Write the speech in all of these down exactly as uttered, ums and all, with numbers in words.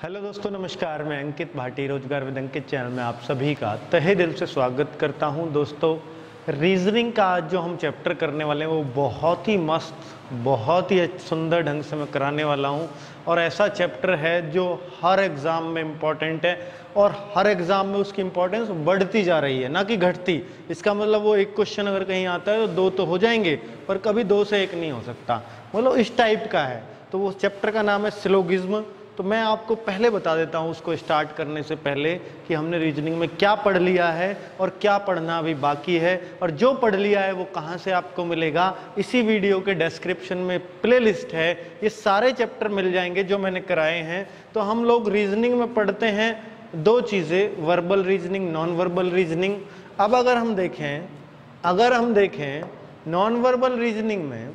Hello दोस्तों, नमस्कार। मैं अंकित भाटी, रोजगार विद अंकित चैनल में आप सभी का तहे दिल से स्वागत करता हूं। दोस्तों, रीजनिंग का आज जो हम चैप्टर करने वाले हैं वो बहुत ही मस्त, बहुत ही सुंदर ढंग से मैं कराने वाला हूं। और ऐसा चैप्टर है जो हर एग्ज़ाम में इम्पॉर्टेंट है और हर एग्ज़ाम में उसकी इम्पोर्टेंस बढ़ती जा रही है, ना कि घटती। इसका मतलब वो एक क्वेश्चन अगर कहीं आता है तो दो तो हो जाएंगे, पर कभी दो से एक नहीं हो सकता। मतलब इस टाइप का है। तो वो चैप्टर का नाम है सिलोगिज्म। तो मैं आपको पहले बता देता हूँ उसको स्टार्ट करने से पहले कि हमने रीजनिंग में क्या पढ़ लिया है और क्या पढ़ना अभी बाकी है, और जो पढ़ लिया है वो कहाँ से आपको मिलेगा। इसी वीडियो के डिस्क्रिप्शन में प्लेलिस्ट है, ये सारे चैप्टर मिल जाएंगे जो मैंने कराए हैं। तो हम लोग रीजनिंग में पढ़ते हैं दो चीज़ें, verbal reasoning, non verbal reasoning. अब अगर हम देखें अगर हम देखें नॉन वर्बल रीजनिंग में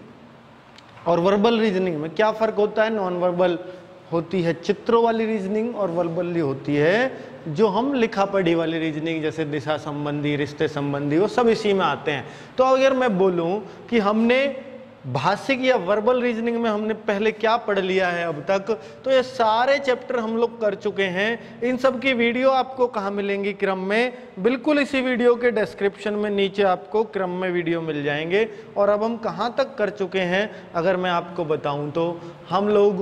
और वर्बल रीजनिंग में क्या फ़र्क होता है। नॉन वर्बल होती है चित्रों वाली रीजनिंग और वर्बली होती है जो हम लिखा पढ़ी वाली रीजनिंग, जैसे दिशा संबंधी, रिश्ते संबंधी, वो सब इसी में आते हैं। तो अगर मैं बोलूं कि हमने भाषिक या वर्बल रीजनिंग में हमने पहले क्या पढ़ लिया है अब तक, तो ये सारे चैप्टर हम लोग कर चुके हैं। इन सब की वीडियो आपको कहाँ मिलेंगी? क्रम में, बिल्कुल इसी वीडियो के डिस्क्रिप्शन में नीचे आपको क्रम में वीडियो मिल जाएंगे। और अब हम कहाँ तक कर चुके हैं अगर मैं आपको बताऊं तो हम लोग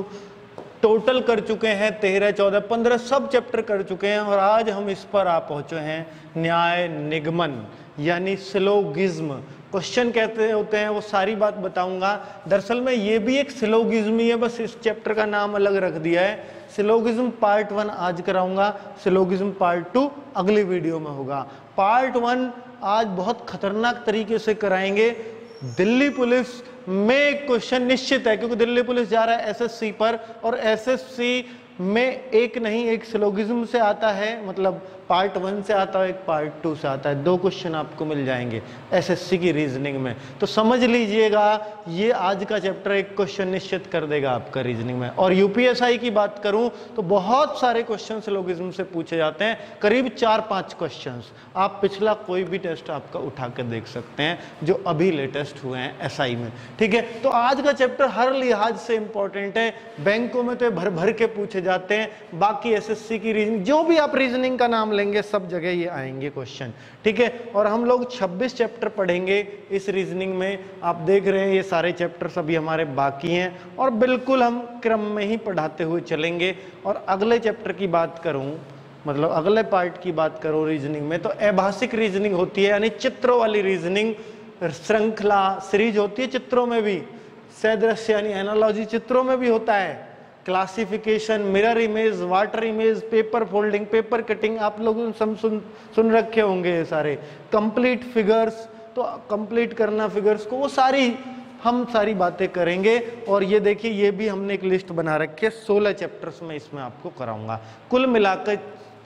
टोटल कर चुके हैं तेरह, चौदह, पंद्रह सब चैप्टर कर चुके हैं। और आज हम इस पर आ पहुंचे हैं न्याय निगमन यानी सिलोगिज्म। क्वेश्चन कहते होते हैं वो सारी बात बताऊंगा। दरअसल में ये भी एक सिलोगिज्म ही है, बस इस चैप्टर का नाम अलग रख दिया है। सिलोगिज्म पार्ट वन आज कराऊंगा, सिलोगिज्म पार्ट टू अगली वीडियो में होगा। पार्ट वन आज बहुत खतरनाक तरीके से कराएंगे। दिल्ली पुलिस में एक क्वेश्चन निश्चित है, क्योंकि दिल्ली पुलिस जा रहा है एसएससी पर, और एसएससी में एक नहीं एक सिलोगिज्म से आता है, मतलब पार्ट वन से आता है, एक पार्ट टू से आता है। दो क्वेश्चन आपको मिल जाएंगे एसएससी की रीजनिंग में। तो समझ लीजिएगा ये आज का चैप्टर एक क्वेश्चन निश्चित कर देगा आपका रीजनिंग में। और यूपीएसआई की बात करूं तो बहुत सारे क्वेश्चन सिलोगिज्म से पूछे जाते हैं, करीब चार पांच क्वेश्चन। आप पिछला कोई भी टेस्ट आपका उठा कर देख सकते हैं जो अभी लेटेस्ट हुए हैं एसआई में। ठीक है, तो आज का चैप्टर हर लिहाज से इंपॉर्टेंट है। बैंकों में तो भर भर के पूछे जाते हैं, बाकी एसएससी की रीजनिंग, जो भी आप रीजनिंग का नाम लेंगे सब जगह ये आएंगे क्वेश्चन। ठीक है, और हम लोग छब्बीस चैप्टर पढ़ेंगे इस रीजनिंग में। आप देख रहे हैं ये सारे चैप्टर सभी हमारे बाकी हैं, और बिल्कुल हम क्रम में ही पढ़ाते हुए चलेंगे। और अगले चैप्टर की बात करूं, मतलब अगले पार्ट की बात करूं रीजनिंग में, तो अभाषिक रीजनिंग होती है, यानी चित्रों वाली रीजनिंग। श्रृंखला सीरीज होती है चित्रों में भी, सदृश्य यानी एनालॉजी चित्रों में भी होता है। Classification, mirror image, water image, paper folding, paper cutting, आप लोग सब सुन सुन रखे होंगे ये सारे। कंप्लीट फिगर्स, तो कंप्लीट करना फिगर्स को, वो सारी हम सारी बातें करेंगे। और ये देखिए ये भी हमने एक लिस्ट बना रखी है, सोलह चैप्टर्स में इसमें आपको कराऊंगा। कुल मिलाकर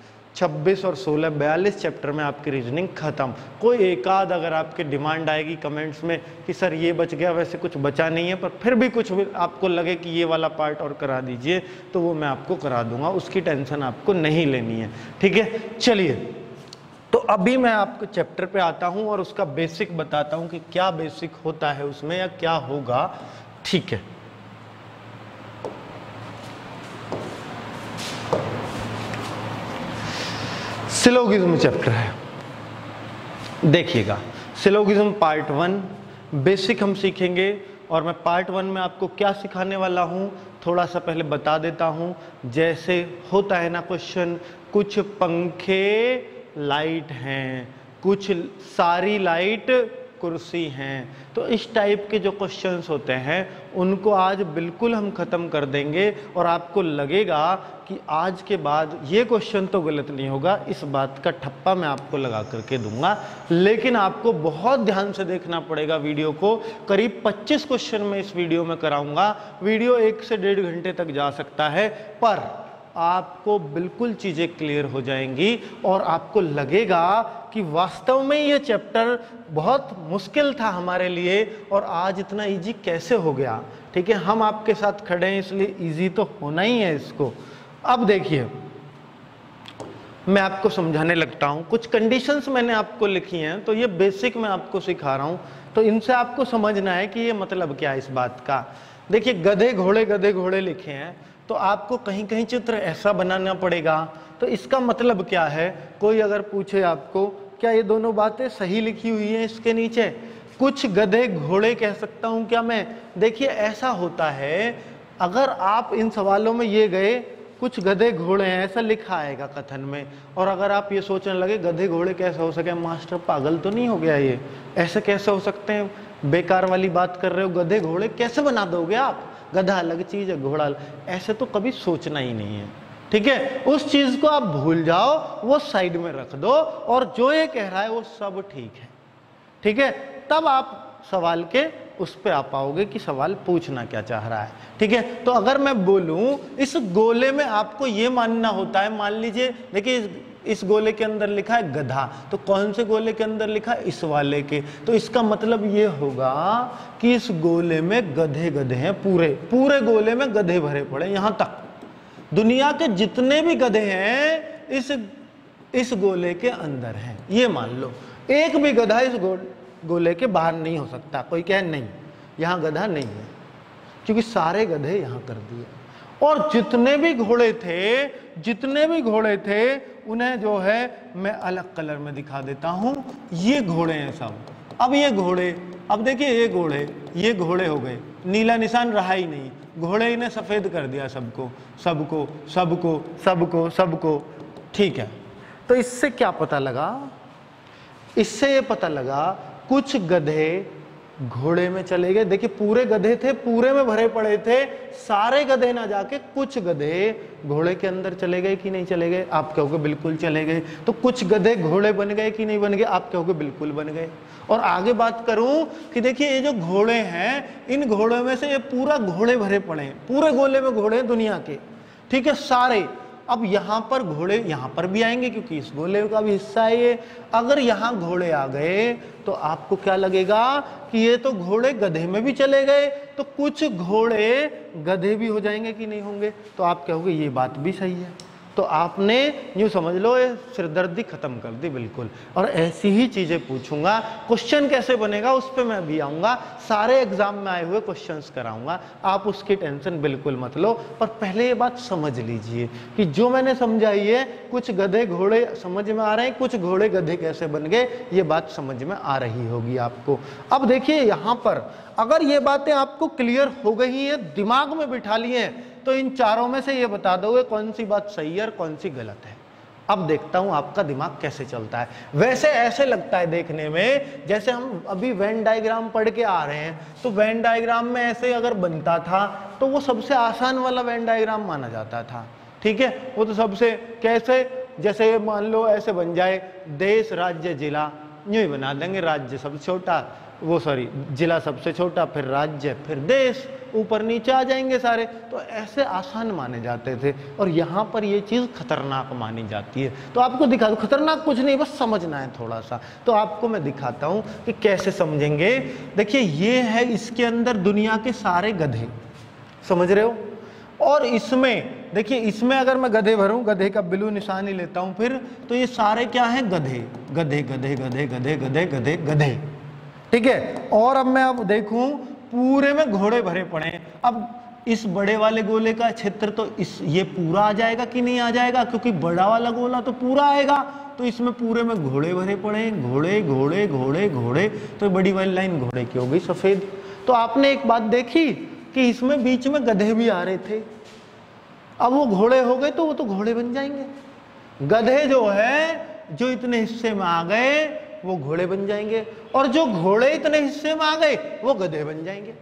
छब्बीस और सोलह बयालीस चैप्टर में आपकी रीजनिंग खत्म। कोई एक आध अगर आपकी डिमांड आएगी कमेंट्स में कि सर ये बच गया, वैसे कुछ बचा नहीं है, पर फिर भी कुछ भी आपको लगे कि ये वाला पार्ट और करा दीजिए, तो वो मैं आपको करा दूंगा, उसकी टेंशन आपको नहीं लेनी है। ठीक है, चलिए तो अभी मैं आपको चैप्टर पे आता हूँ और उसका बेसिक बताता हूँ कि क्या बेसिक होता है उसमें या क्या होगा। ठीक है, सिलोगिज्म चैप्टर है, देखिएगा। सिलोगिज्म पार्ट वन बेसिक हम सीखेंगे। और मैं पार्ट वन में आपको क्या सिखाने वाला हूं थोड़ा सा पहले बता देता हूं। जैसे होता है ना क्वेश्चन, कुछ पंखे लाइट हैं, कुछ सारी लाइट कुर्सी हैं, तो इस टाइप के जो क्वेश्चंस होते हैं उनको आज बिल्कुल हम खत्म कर देंगे। और आपको लगेगा कि आज के बाद ये क्वेश्चन तो गलत नहीं होगा, इस बात का ठप्पा मैं आपको लगा करके दूंगा। लेकिन आपको बहुत ध्यान से देखना पड़ेगा वीडियो को। करीब पच्चीस क्वेश्चन में इस वीडियो में कराऊंगा। वीडियो एक से डेढ़ घंटे तक जा सकता है, पर आपको बिल्कुल चीज़ें क्लियर हो जाएंगी और आपको लगेगा कि वास्तव में ये चैप्टर बहुत मुश्किल था हमारे लिए और आज इतना इजी कैसे हो गया। ठीक है, हम आपके साथ खड़े हैं इसलिए इजी तो होना ही है इसको। अब देखिए मैं आपको समझाने लगता हूँ। कुछ कंडीशंस मैंने आपको लिखी हैं, तो ये बेसिक मैं आपको सिखा रहा हूँ, तो इनसे आपको समझना है कि ये मतलब क्या है इस बात का। देखिए गधे घोड़े गधे घोड़े लिखे हैं, तो आपको कहीं कहीं चित्र ऐसा बनाना पड़ेगा। तो इसका मतलब क्या है, कोई अगर पूछे आपको क्या ये दोनों बातें सही लिखी हुई हैं इसके नीचे, कुछ गधे घोड़े कह सकता हूं क्या मैं? देखिए ऐसा होता है, अगर आप इन सवालों में ये गए कुछ गधे घोड़े हैं ऐसा लिखा आएगा कथन में, और अगर आप ये सोचने लगे गधे घोड़े कैसे हो सके, मास्टर पागल तो नहीं हो गया, ये ऐसे कैसे हो सकते हैं, बेकार वाली बात कर रहे हो, गधे घोड़े कैसे बना दोगे आप, गधा अलग चीज है घोड़ा अलग, ऐसे तो कभी सोचना ही नहीं है। ठीक है, उस चीज को आप भूल जाओ, वो साइड में रख दो, और जो ये कह रहा है वो सब ठीक है। ठीक है, तब आप सवाल के उस पे आ पाओगे कि सवाल पूछना क्या चाह रहा है। ठीक है, तो अगर मैं बोलूं इस गोले में आपको ये मानना होता है, मान लीजिए देखिए इस, इस गोले के अंदर लिखा है गधा, तो कौन से गोले के अंदर लिखा है, इस वाले के, तो इसका मतलब ये होगा कि इस गोले में गधे गधे हैं, पूरे पूरे गोले में गधे भरे पड़े, यहां तक दुनिया के जितने भी गधे हैं इस इस गोले के अंदर हैं, ये मान लो। एक भी गधा इस गो, गोले के बाहर नहीं हो सकता। कोई कहे नहीं यहां गधा नहीं है, क्योंकि सारे गधे यहां कर दिए। और जितने भी घोड़े थे जितने भी घोड़े थे उन्हें जो है मैं अलग कलर में दिखा देता हूं, ये घोड़े हैं सब। अब ये घोड़े, अब देखिए ये घोड़े ये घोड़े हो गए, नीला निशान रहा ही नहीं, घोड़े ने सफेद कर दिया सबको सबको सबको सबको सबको। ठीक है, तो इससे क्या पता लगा, इससे ये पता लगा कुछ गधे घोड़े में चले गए। देखिए पूरे गधे थे, पूरे में भरे पड़े थे, सारे गधे ना जाके कुछ गधे घोड़े के अंदर चले गए कि नहीं चले गए? आप कहोगे बिल्कुल चले गए। तो कुछ गधे घोड़े बन गए कि नहीं बन गए? आप कहोगे बिल्कुल बन गए। और आगे बात करूं कि देखिए ये जो घोड़े हैं, इन घोड़ों में से ये पूरा घोड़े भरे पड़े हैं, पूरे गोले में घोड़े हैं दुनिया के। ठीक है, सारे। अब यहां पर घोड़े यहां पर भी आएंगे क्योंकि इस गोले का भी हिस्सा है ये। अगर यहां घोड़े आ गए तो आपको क्या लगेगा कि ये तो घोड़े गधे में भी चले गए, तो कुछ घोड़े गधे भी हो जाएंगे कि नहीं होंगे? तो आप कहोगे ये बात भी सही है। तो आपने यूं समझ लो ये सिरदर्दी खत्म कर दी बिल्कुल। और ऐसी ही चीजें पूछूंगा, क्वेश्चन कैसे बनेगा उस पर मैं भी आऊंगा, सारे एग्जाम में आए हुए क्वेश्चंस कराऊंगा, आप उसकी टेंशन बिल्कुल मत लो। पर पहले ये बात समझ लीजिए कि जो मैंने समझाई है, कुछ गधे घोड़े समझ में आ रहे हैं, कुछ घोड़े गधे कैसे बन गए, ये बात समझ में आ रही होगी आपको। अब देखिए यहां पर अगर ये बातें आपको क्लियर हो गई हैं, दिमाग में बिठा ली हैं, तो इन चारों में से ये बता दोगे कौन सी बात सही है और कौन सी गलत है। अब देखता हूं आपका दिमाग कैसे चलता है। वैसे ऐसे लगता है देखने में जैसे हम अभी वेन डायग्राम पढ़ के आ रहे हैं, तो वेन डायग्राम में ऐसे अगर बनता था तो वो सबसे आसान वाला वेन डायग्राम माना जाता था। ठीक है, वो तो सबसे कैसे, जैसे मान लो ऐसे बन जाए देश राज्य जिला, यूं ही बना देंगे, राज्य सबसे छोटा, वो सॉरी जिला सबसे छोटा, फिर राज्य, फिर देश, ऊपर नीचे आ जाएंगे सारे। तो ऐसे आसान माने जाते थे, और यहाँ पर ये चीज़ खतरनाक मानी जाती है। तो आपको दिखा दो, खतरनाक कुछ नहीं, बस समझना है थोड़ा सा। तो आपको मैं दिखाता हूँ कि कैसे समझेंगे। देखिए ये है, इसके अंदर दुनिया के सारे गधे, समझ रहे हो? और इसमें देखिए, इसमें अगर मैं गधे भरूं, गधे का ब्लू निशान ही लेता हूं फिर, तो ये सारे क्या हैं? गधे गधे गधे गधे गधे गधे गधे गधे। ठीक है, और अब मैं अब देखूं पूरे में घोड़े भरे पड़े हैं। अब इस बड़े वाले गोले का क्षेत्र तो इस ये पूरा आ जाएगा कि नहीं आ जाएगा? क्योंकि बड़ा वाला गोला तो पूरा आएगा, तो इसमें पूरे में घोड़े भरे पड़े हैं, घोड़े घोड़े घोड़े घोड़े। तो बड़ी वाली लाइन घोड़े की हो गई सफेद। तो आपने एक बात देखी कि इसमें बीच में गधे भी आ रहे थे, अब वो घोड़े हो गए तो वो तो घोड़े बन जाएंगे। गधे जो है जो इतने हिस्से में आ गए वो घोड़े बन जाएंगे, और जो घोड़े इतने हिस्से में आ गए वो गधे बन जाएंगे।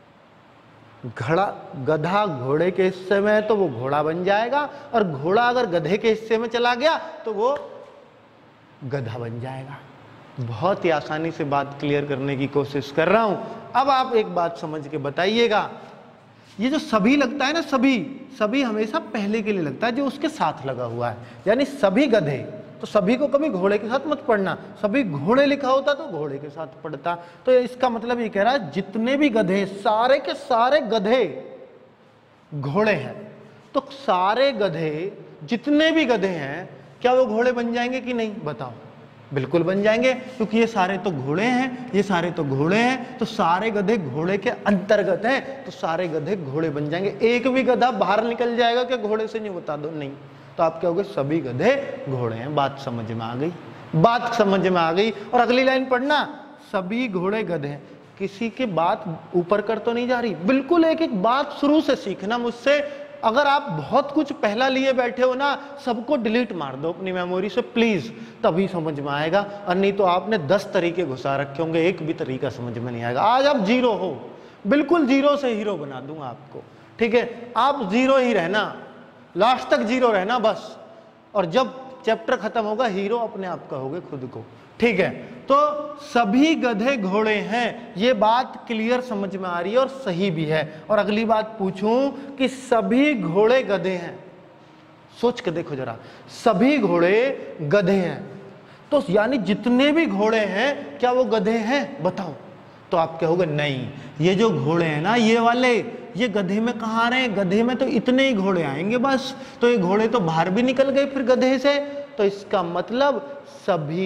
घड़ा गधा घोड़े के हिस्से में है तो वो घोड़ा बन जाएगा, और घोड़ा अगर गधे के हिस्से में चला गया तो वो गधा बन जाएगा। बहुत ही आसानी से बात क्लियर करने की कोशिश कर रहा हूं। अब आप एक बात समझ के बताइएगा, ये जो सभी लगता है ना, सभी सभी हमेशा पहले के लिए लगता है जो उसके साथ लगा हुआ है, यानी सभी गधे। तो सभी को कभी घोड़े के साथ मत पढ़ना, सभी घोड़े लिखा होता तो घोड़े के साथ पढ़ता। तो इसका मतलब ये कह रहा है जितने भी गधे, सारे के सारे गधे घोड़े हैं। तो सारे गधे जितने भी गधे हैं क्या वो घोड़े बन जाएंगे कि नहीं? बताओ बिल्कुल बन जाएंगे, क्योंकि ये सारे तो घोड़े हैं, ये सारे तो घोड़े हैं, तो सारे गधे घोड़े के अंतर्गत हैं, तो सारे गधे घोड़े बन जाएंगे। एक भी गधा बाहर निकल जाएगा क्या घोड़े से, नहीं बता दो, नहीं, तो आप कहोगे सभी गधे घोड़े हैं। बात समझ में आ गई, बात समझ में आ गई। और अगली लाइन पढ़ना, सभी घोड़े गधे हैं। किसी की बात ऊपर कर तो नहीं जा रही, बिल्कुल एक एक बात शुरू से सीखना मुझसे। अगर आप बहुत कुछ पहला लिए बैठे हो ना, सबको डिलीट मार दो अपनी मेमोरी से प्लीज, तभी समझ में आएगा। और नहीं तो आपने दस तरीके घुसा रखे होंगे, एक भी तरीका समझ में नहीं आएगा। आज आप जीरो हो, बिल्कुल जीरो से हीरो बना दूंगा आपको, ठीक है। आप जीरो ही रहना, लास्ट तक जीरो रहना बस, और जब चैप्टर खत्म होगा हीरो अपने आप कहोगे खुद को, ठीक है। तो सभी गधे घोड़े हैं, ये बात क्लियर समझ में आ रही है और सही भी है। और अगली बात पूछूं कि सभी घोड़े गधे हैं, सोच के देखो जरा, सभी घोड़े गधे हैं, तो यानी जितने भी घोड़े हैं क्या वो गधे हैं, बताओ। तो आप कहोगे नहीं, ये जो घोड़े हैं ना ये वाले, ये गधे में कहाँ आ रहे हैं, गधे में तो इतने ही घोड़े आएंगे बस, तो ये घोड़े तो बाहर भी निकल गए फिर गधे से, तो इसका मतलब सभी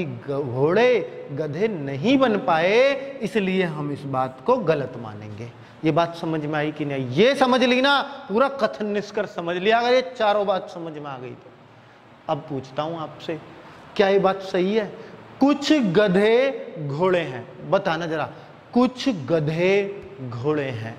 घोड़े गधे नहीं बन पाए, इसलिए हम इस बात को गलत मानेंगे। ये बात समझ में आई कि नहीं, ये समझ ली ना, पूरा कथन निष्कर्ष समझ लिया। अगर ये चारों बात समझ में आ गई तो अब पूछता हूं आपसे, क्या ये बात सही है? कुछ गधे घोड़े हैं, बताना जरा, कुछ गधे घोड़े हैं।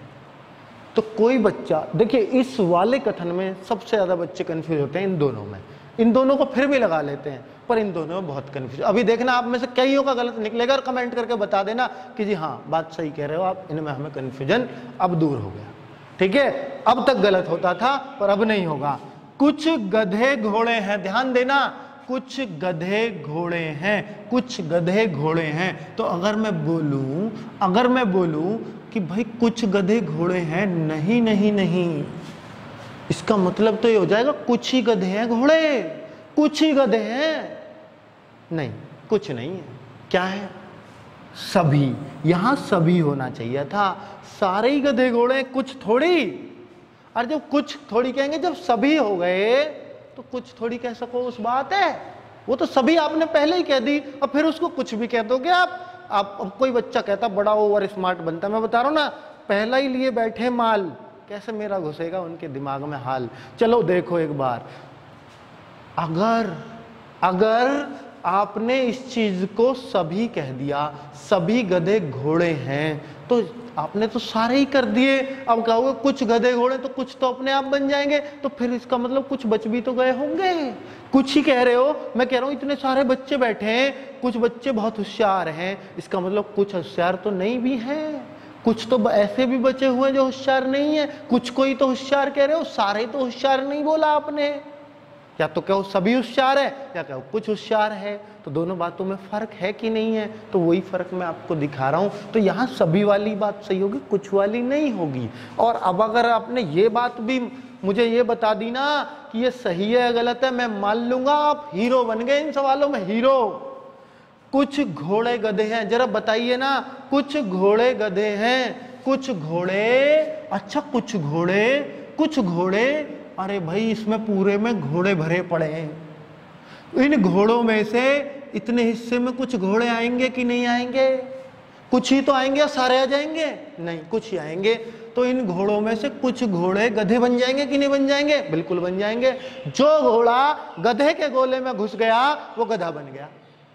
तो कोई बच्चा, देखिए इस वाले कथन में सबसे ज्यादा बच्चे कंफ्यूज होते हैं इन दोनों में, इन दोनों को फिर भी लगा लेते हैं, पर इन दोनों में बहुत कंफ्यूज। अभी देखना आप में से कईयों का गलत निकलेगा और कमेंट करके बता देना कि जी हाँ बात सही कह रहे हो आप, इनमें हमें कंफ्यूजन अब दूर हो गया, ठीक है। अब तक गलत होता था पर अब नहीं होगा। कुछ गधे घोड़े हैं, ध्यान देना, कुछ गधे घोड़े हैं, कुछ गधे घोड़े हैं। तो अगर मैं बोलूं, अगर मैं बोलूं कि भाई कुछ गधे घोड़े हैं, नहीं नहीं नहीं, इसका मतलब तो ये हो जाएगा कुछ ही गधे हैं घोड़े, कुछ ही गधे हैं। नहीं, कुछ नहीं है, क्या है? सभी। यहां सभी होना चाहिए था, सारे ही गधे घोड़े, कुछ थोड़ी। और जब कुछ थोड़ी कहेंगे, जब सभी हो गए तो कुछ थोड़ी कह सको, उस बात है। वो तो सभी आपने पहले ही कह दी, और फिर उसको कुछ भी कह दोगे आप। आप अब कोई बच्चा कहता बड़ा ओवर स्मार्ट बनता, मैं बता रहा हूं ना, पहला ही लिए बैठे माल, कैसे मेरा घुसेगा उनके दिमाग में हाल। चलो देखो एक बार, अगर अगर आपने इस चीज को सभी कह दिया, सभी गधे घोड़े हैं, तो आपने तो सारे ही कर दिए। अब कहोगे कुछ गधे घोड़े, तो कुछ तो अपने आप बन जाएंगे, तो फिर इसका मतलब कुछ बच भी तो गए होंगे। कुछ ही कह रहे हो, मैं कह रहा हूं इतने सारे बच्चे बैठे हैं, कुछ बच्चे बहुत होशियार हैं, इसका मतलब कुछ होशियार तो नहीं भी हैं, कुछ तो ऐसे भी बचे हुए जो होशियार नहीं है। कुछ कोई तो होशियार कह रहे हो, सारे तो होशियार नहीं बोला आपने। या तो कहो सभी होशियार है, या कहो कुछ होशियार है, तो दोनों बातों में फर्क है कि नहीं है? तो वही फर्क मैं आपको दिखा रहा हूं। तो यहाँ सभी वाली बात सही होगी, कुछ वाली नहीं होगी। और अब अगर आपने ये बात भी मुझे ये बता दी ना कि ये सही है गलत है, मैं मान लूंगा आप हीरो बन गए इन सवालों में, हीरो। कुछ घोड़े गधे हैं, जरा बताइए ना, कुछ घोड़े गधे हैं, कुछ घोड़े, अच्छा कुछ घोड़े, कुछ घोड़े, अरे भाई इसमें पूरे में घोड़े भरे पड़े हैं। इन घोड़ों में से इतने हिस्से में कुछ घोड़े आएंगे कि नहीं आएंगे? कुछ ही तो आएंगे, सारे आ जाएंगे? नहीं, कुछ ही आएंगे। तो इन घोड़ों में से कुछ घोड़े गधे बन जाएंगे कि नहीं बन जाएंगे? बिल्कुल बन जाएंगे। जो घोड़ा गधे के गोले में घुस गया वो गधा बन गया।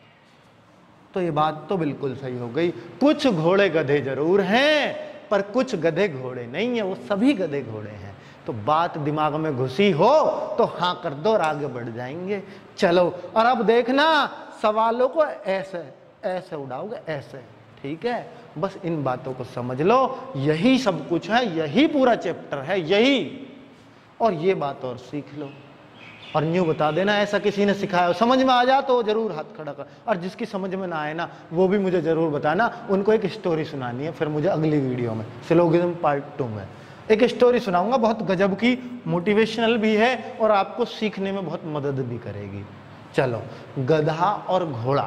तो ये बात तो बिल्कुल सही हो गई, कुछ घोड़े गधे जरूर हैं पर कुछ गधे घोड़े नहीं है, वो सभी गधे घोड़े हैं। तो बात दिमाग में घुसी हो तो हाँ कर दो और आगे बढ़ जाएंगे। चलो, और अब देखना सवालों को ऐसे ऐसे उड़ाओगे, ऐसे, ठीक है। बस इन बातों को समझ लो, यही सब कुछ है, यही पूरा चैप्टर है, यही। और ये बात और सीख लो, और न्यू बता देना ऐसा किसी ने सिखाया हो, समझ में आ जा तो जरूर हाथ खड़ा कर, और जिसकी समझ में ना आए ना वो भी मुझे जरूर बताना। उनको एक स्टोरी सुनानी है फिर मुझे अगली वीडियो में, सिलोगिज्म पार्ट टू में एक स्टोरी सुनाऊंगा, बहुत गजब की, मोटिवेशनल भी है और आपको सीखने में बहुत मदद भी करेगी। चलो, गधा और घोड़ा,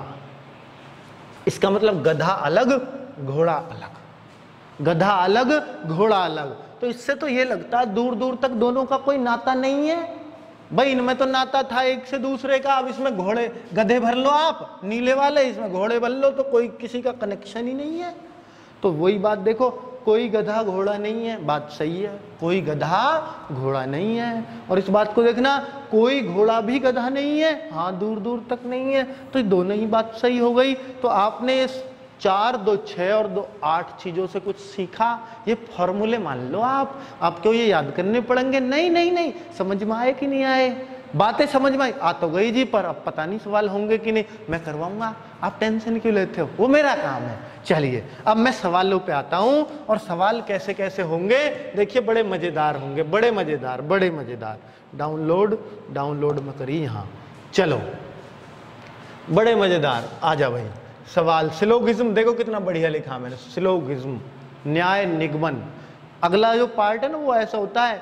इसका मतलब गधा अलग घोड़ा अलग, गधा अलग घोड़ा अलग। तो इससे तो ये लगता है दूर दूर तक दोनों का कोई नाता नहीं है, भाई इनमें तो नाता था एक से दूसरे का, अब इसमें घोड़े गधे भर लो आप नीले वाले, इसमें घोड़े भर लो, तो कोई किसी का कनेक्शन ही नहीं है। तो वही बात देखो, कोई गधा घोड़ा नहीं है, बात सही है, कोई गधा घोड़ा नहीं है। और इस बात को देखना, कोई घोड़ा भी गधा नहीं है, हाँ दूर दूर तक नहीं है। तो दोनों ही बात सही हो गई। तो आपने इस चार दो छः और दो आठ चीज़ों से कुछ सीखा। ये फॉर्मूले मान लो आप, आपको ये याद करने पड़ेंगे। नहीं नहीं नहीं, समझ में आए कि नहीं आए? बातें समझ में आई? आ तो गई जी, पर अब पता नहीं सवाल होंगे कि नहीं। मैं करवाऊंगा, आप टेंशन क्यों लेते हो, वो मेरा काम है। चलिए अब मैं सवालों पे आता हूं, और सवाल कैसे कैसे होंगे देखिए, बड़े मजेदार होंगे, बड़े मजेदार बड़े मजेदार। डाउनलोड डाउनलोड में करिए यहाँ, चलो बड़े मजेदार। आ जा भाई सवाल। सिलोगिज्म देखो कितना बढ़िया लिखा मैंने, सिलोगिज्म न्याय निगमन। अगला जो पार्ट है ना वो ऐसा होता है,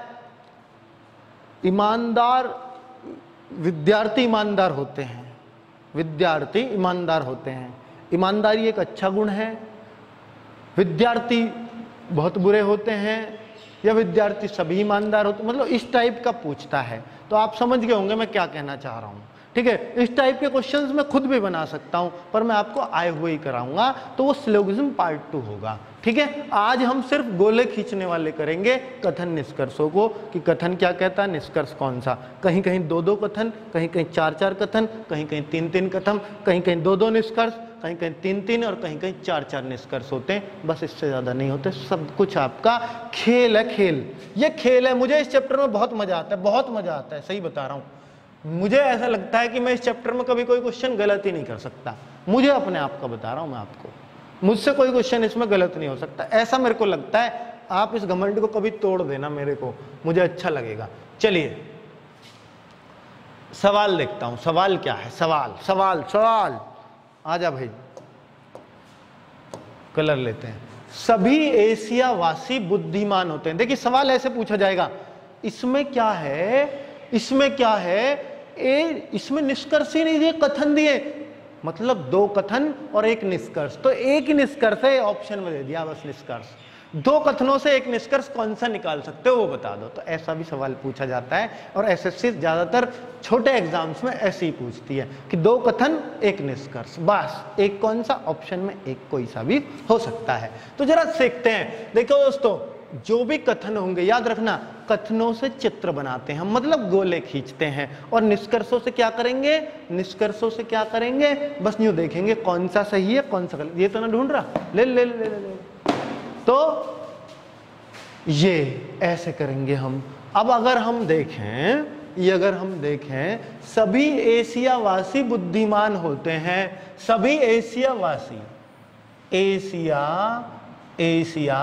ईमानदार विद्यार्थी ईमानदार होते हैं, विद्यार्थी ईमानदार होते हैं। ईमानदारी एक अच्छा गुण है। विद्यार्थी बहुत बुरे होते हैं, या विद्यार्थी सभी ईमानदार होते, मतलब इस टाइप का पूछता है। तो आप समझ गए होंगे मैं क्या कहना चाह रहा हूँ, ठीक है। इस टाइप के क्वेश्चंस मैं खुद भी बना सकता हूं, पर मैं आपको आए हुए ही कराऊंगा, तो वो सिलोगिज्म पार्ट टू होगा, ठीक है। आज हम सिर्फ गोले खींचने वाले करेंगे कथन निष्कर्षों को, कि कथन क्या कहता है, निष्कर्ष कौन सा। कहीं कहीं दो दो कथन, कहीं कहीं चार चार कथन, कहीं कहीं तीन तीन कथन, कहीं कहीं दो दो निष्कर्ष, कहीं कहीं तीन तीन और कहीं कहीं चार चार निष्कर्ष होते हैं। बस इससे ज्यादा नहीं होते। सब कुछ आपका खेल है, खेल ये खेल है। मुझे इस चैप्टर में बहुत मजा आता है, बहुत मजा आता है, सही बता रहा हूँ। मुझे ऐसा लगता है कि मैं इस चैप्टर में कभी कोई क्वेश्चन गलत ही नहीं कर सकता। मुझे अपने आप का बता रहा हूं मैं आपको, मुझसे कोई क्वेश्चन इसमें गलत नहीं हो सकता, ऐसा मेरे को लगता है। आप इस घमंड को कभी तोड़ देना मेरे को, मुझे अच्छा लगेगा। चलिए सवाल देखता हूं, सवाल क्या है, सवाल सवाल सवाल आजा भाई, कलर लेते हैं। सभी एशियावासी बुद्धिमान होते हैं। देखिए सवाल ऐसे पूछा जाएगा, इसमें क्या है, इसमें क्या है, ए, इसमें निष्कर्ष ही नहीं दिए, कथन दिए, मतलब दो कथन और एक निष्कर्ष। तो एक ही निष्कर्ष है, ऑप्शन में दे दिया बस निष्कर्ष। दो कथनों से एक निष्कर्ष कौन सा निकाल सकते हो वो बता दो। तो ऐसा भी सवाल पूछा जाता है, और एसएससी ज्यादातर छोटे एग्जाम्स में ऐसे ही पूछती है कि दो कथन एक निष्कर्ष, बस एक कौन सा, ऑप्शन में एक कोई सा भी हो सकता है। तो जरा सीखते हैं। देखो दोस्तों, जो भी कथन होंगे याद रखना, कथनों से चित्र बनाते हैं, मतलब गोले खींचते हैं, और निष्कर्षों से क्या करेंगे, निष्कर्षों से क्या करेंगे, बस यूं देखेंगे कौन सा सही है कौन सा गलत। ये तो ना ढूंढ रहा, ले ले ले ले ले। तो ये ऐसे करेंगे हम। अब अगर हम देखें, ये अगर हम देखें, सभी एशियावासी बुद्धिमान होते हैं, सभी एशियावासी, एशिया एशिया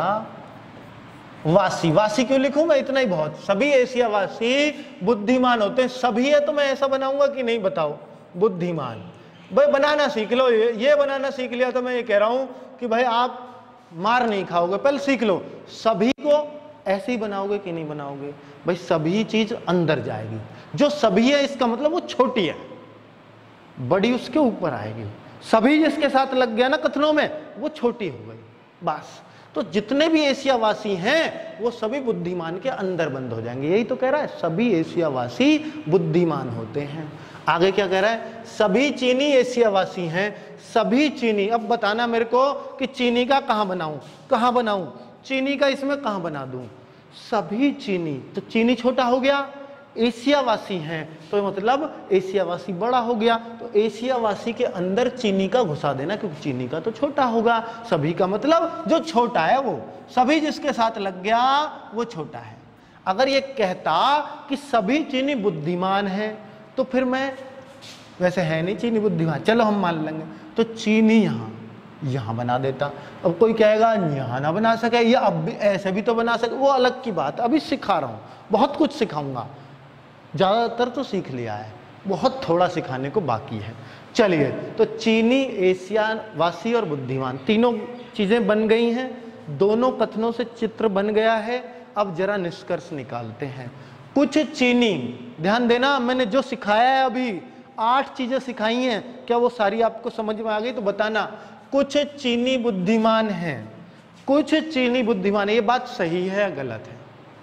वासी, वासी क्यों लिखूं मैं, इतना ही बहुत। सभी एशियावासी बुद्धिमान होते हैं, सभी है तो मैं ऐसा बनाऊंगा कि नहीं, बताओ, बुद्धिमान। भाई बनाना सीख लो, ये ये बनाना सीख लिया तो मैं ये कह रहा हूं कि भाई आप मार नहीं खाओगे, पहले सीख लो। सभी को ऐसे ही बनाओगे कि नहीं बनाओगे, भाई सभी चीज अंदर जाएगी। जो सभी है इसका मतलब वो छोटी है, बड़ी उसके ऊपर आएगी। सभी जिसके साथ लग गया ना कथनों में, वो छोटी हो गई, बस। तो जितने भी एशियावासी हैं वो सभी बुद्धिमान के अंदर बंद हो जाएंगे। यही तो कह रहा है, सभी एशियावासी बुद्धिमान होते हैं। आगे क्या कह रहा है, सभी चीनी एशियावासी हैं, सभी चीनी। अब बताना मेरे को कि चीनी का कहां बनाऊं, कहां बनाऊं, चीनी का इसमें कहां बना दूं, सभी चीनी। तो चीनी छोटा हो गया, एशियावासी हैं तो मतलब एशियावासी बड़ा हो गया। तो एशियावासी के अंदर चीनी का घुसा देना, क्योंकि चीनी का तो छोटा होगा। सभी का मतलब जो छोटा है वो, सभी जिसके साथ लग गया वो छोटा है। अगर ये कहता कि सभी चीनी बुद्धिमान है, तो फिर मैं, वैसे है नहीं चीनी बुद्धिमान, चलो हम मान लेंगे, तो चीनी यहाँ यहां बना देता। अब कोई कहेगा यहां ना बना सके, या अब भी ऐसे भी तो बना सके, वो अलग की बात। अभी सिखा रहा हूं, बहुत कुछ सिखाऊंगा, ज्यादातर तो सीख लिया है, बहुत थोड़ा सिखाने को बाकी है। चलिए, तो चीनी, एशियावासी और बुद्धिमान तीनों चीजें बन गई हैं, दोनों कथनों से चित्र बन गया है। अब जरा निष्कर्ष निकालते हैं। कुछ चीनी, ध्यान देना, मैंने जो सिखाया है अभी आठ चीजें सिखाई हैं, क्या वो सारी आपको समझ में आ गई तो बताना। कुछ चीनी बुद्धिमान हैं, कुछ चीनी बुद्धिमान है, ये बात सही है या गलत है,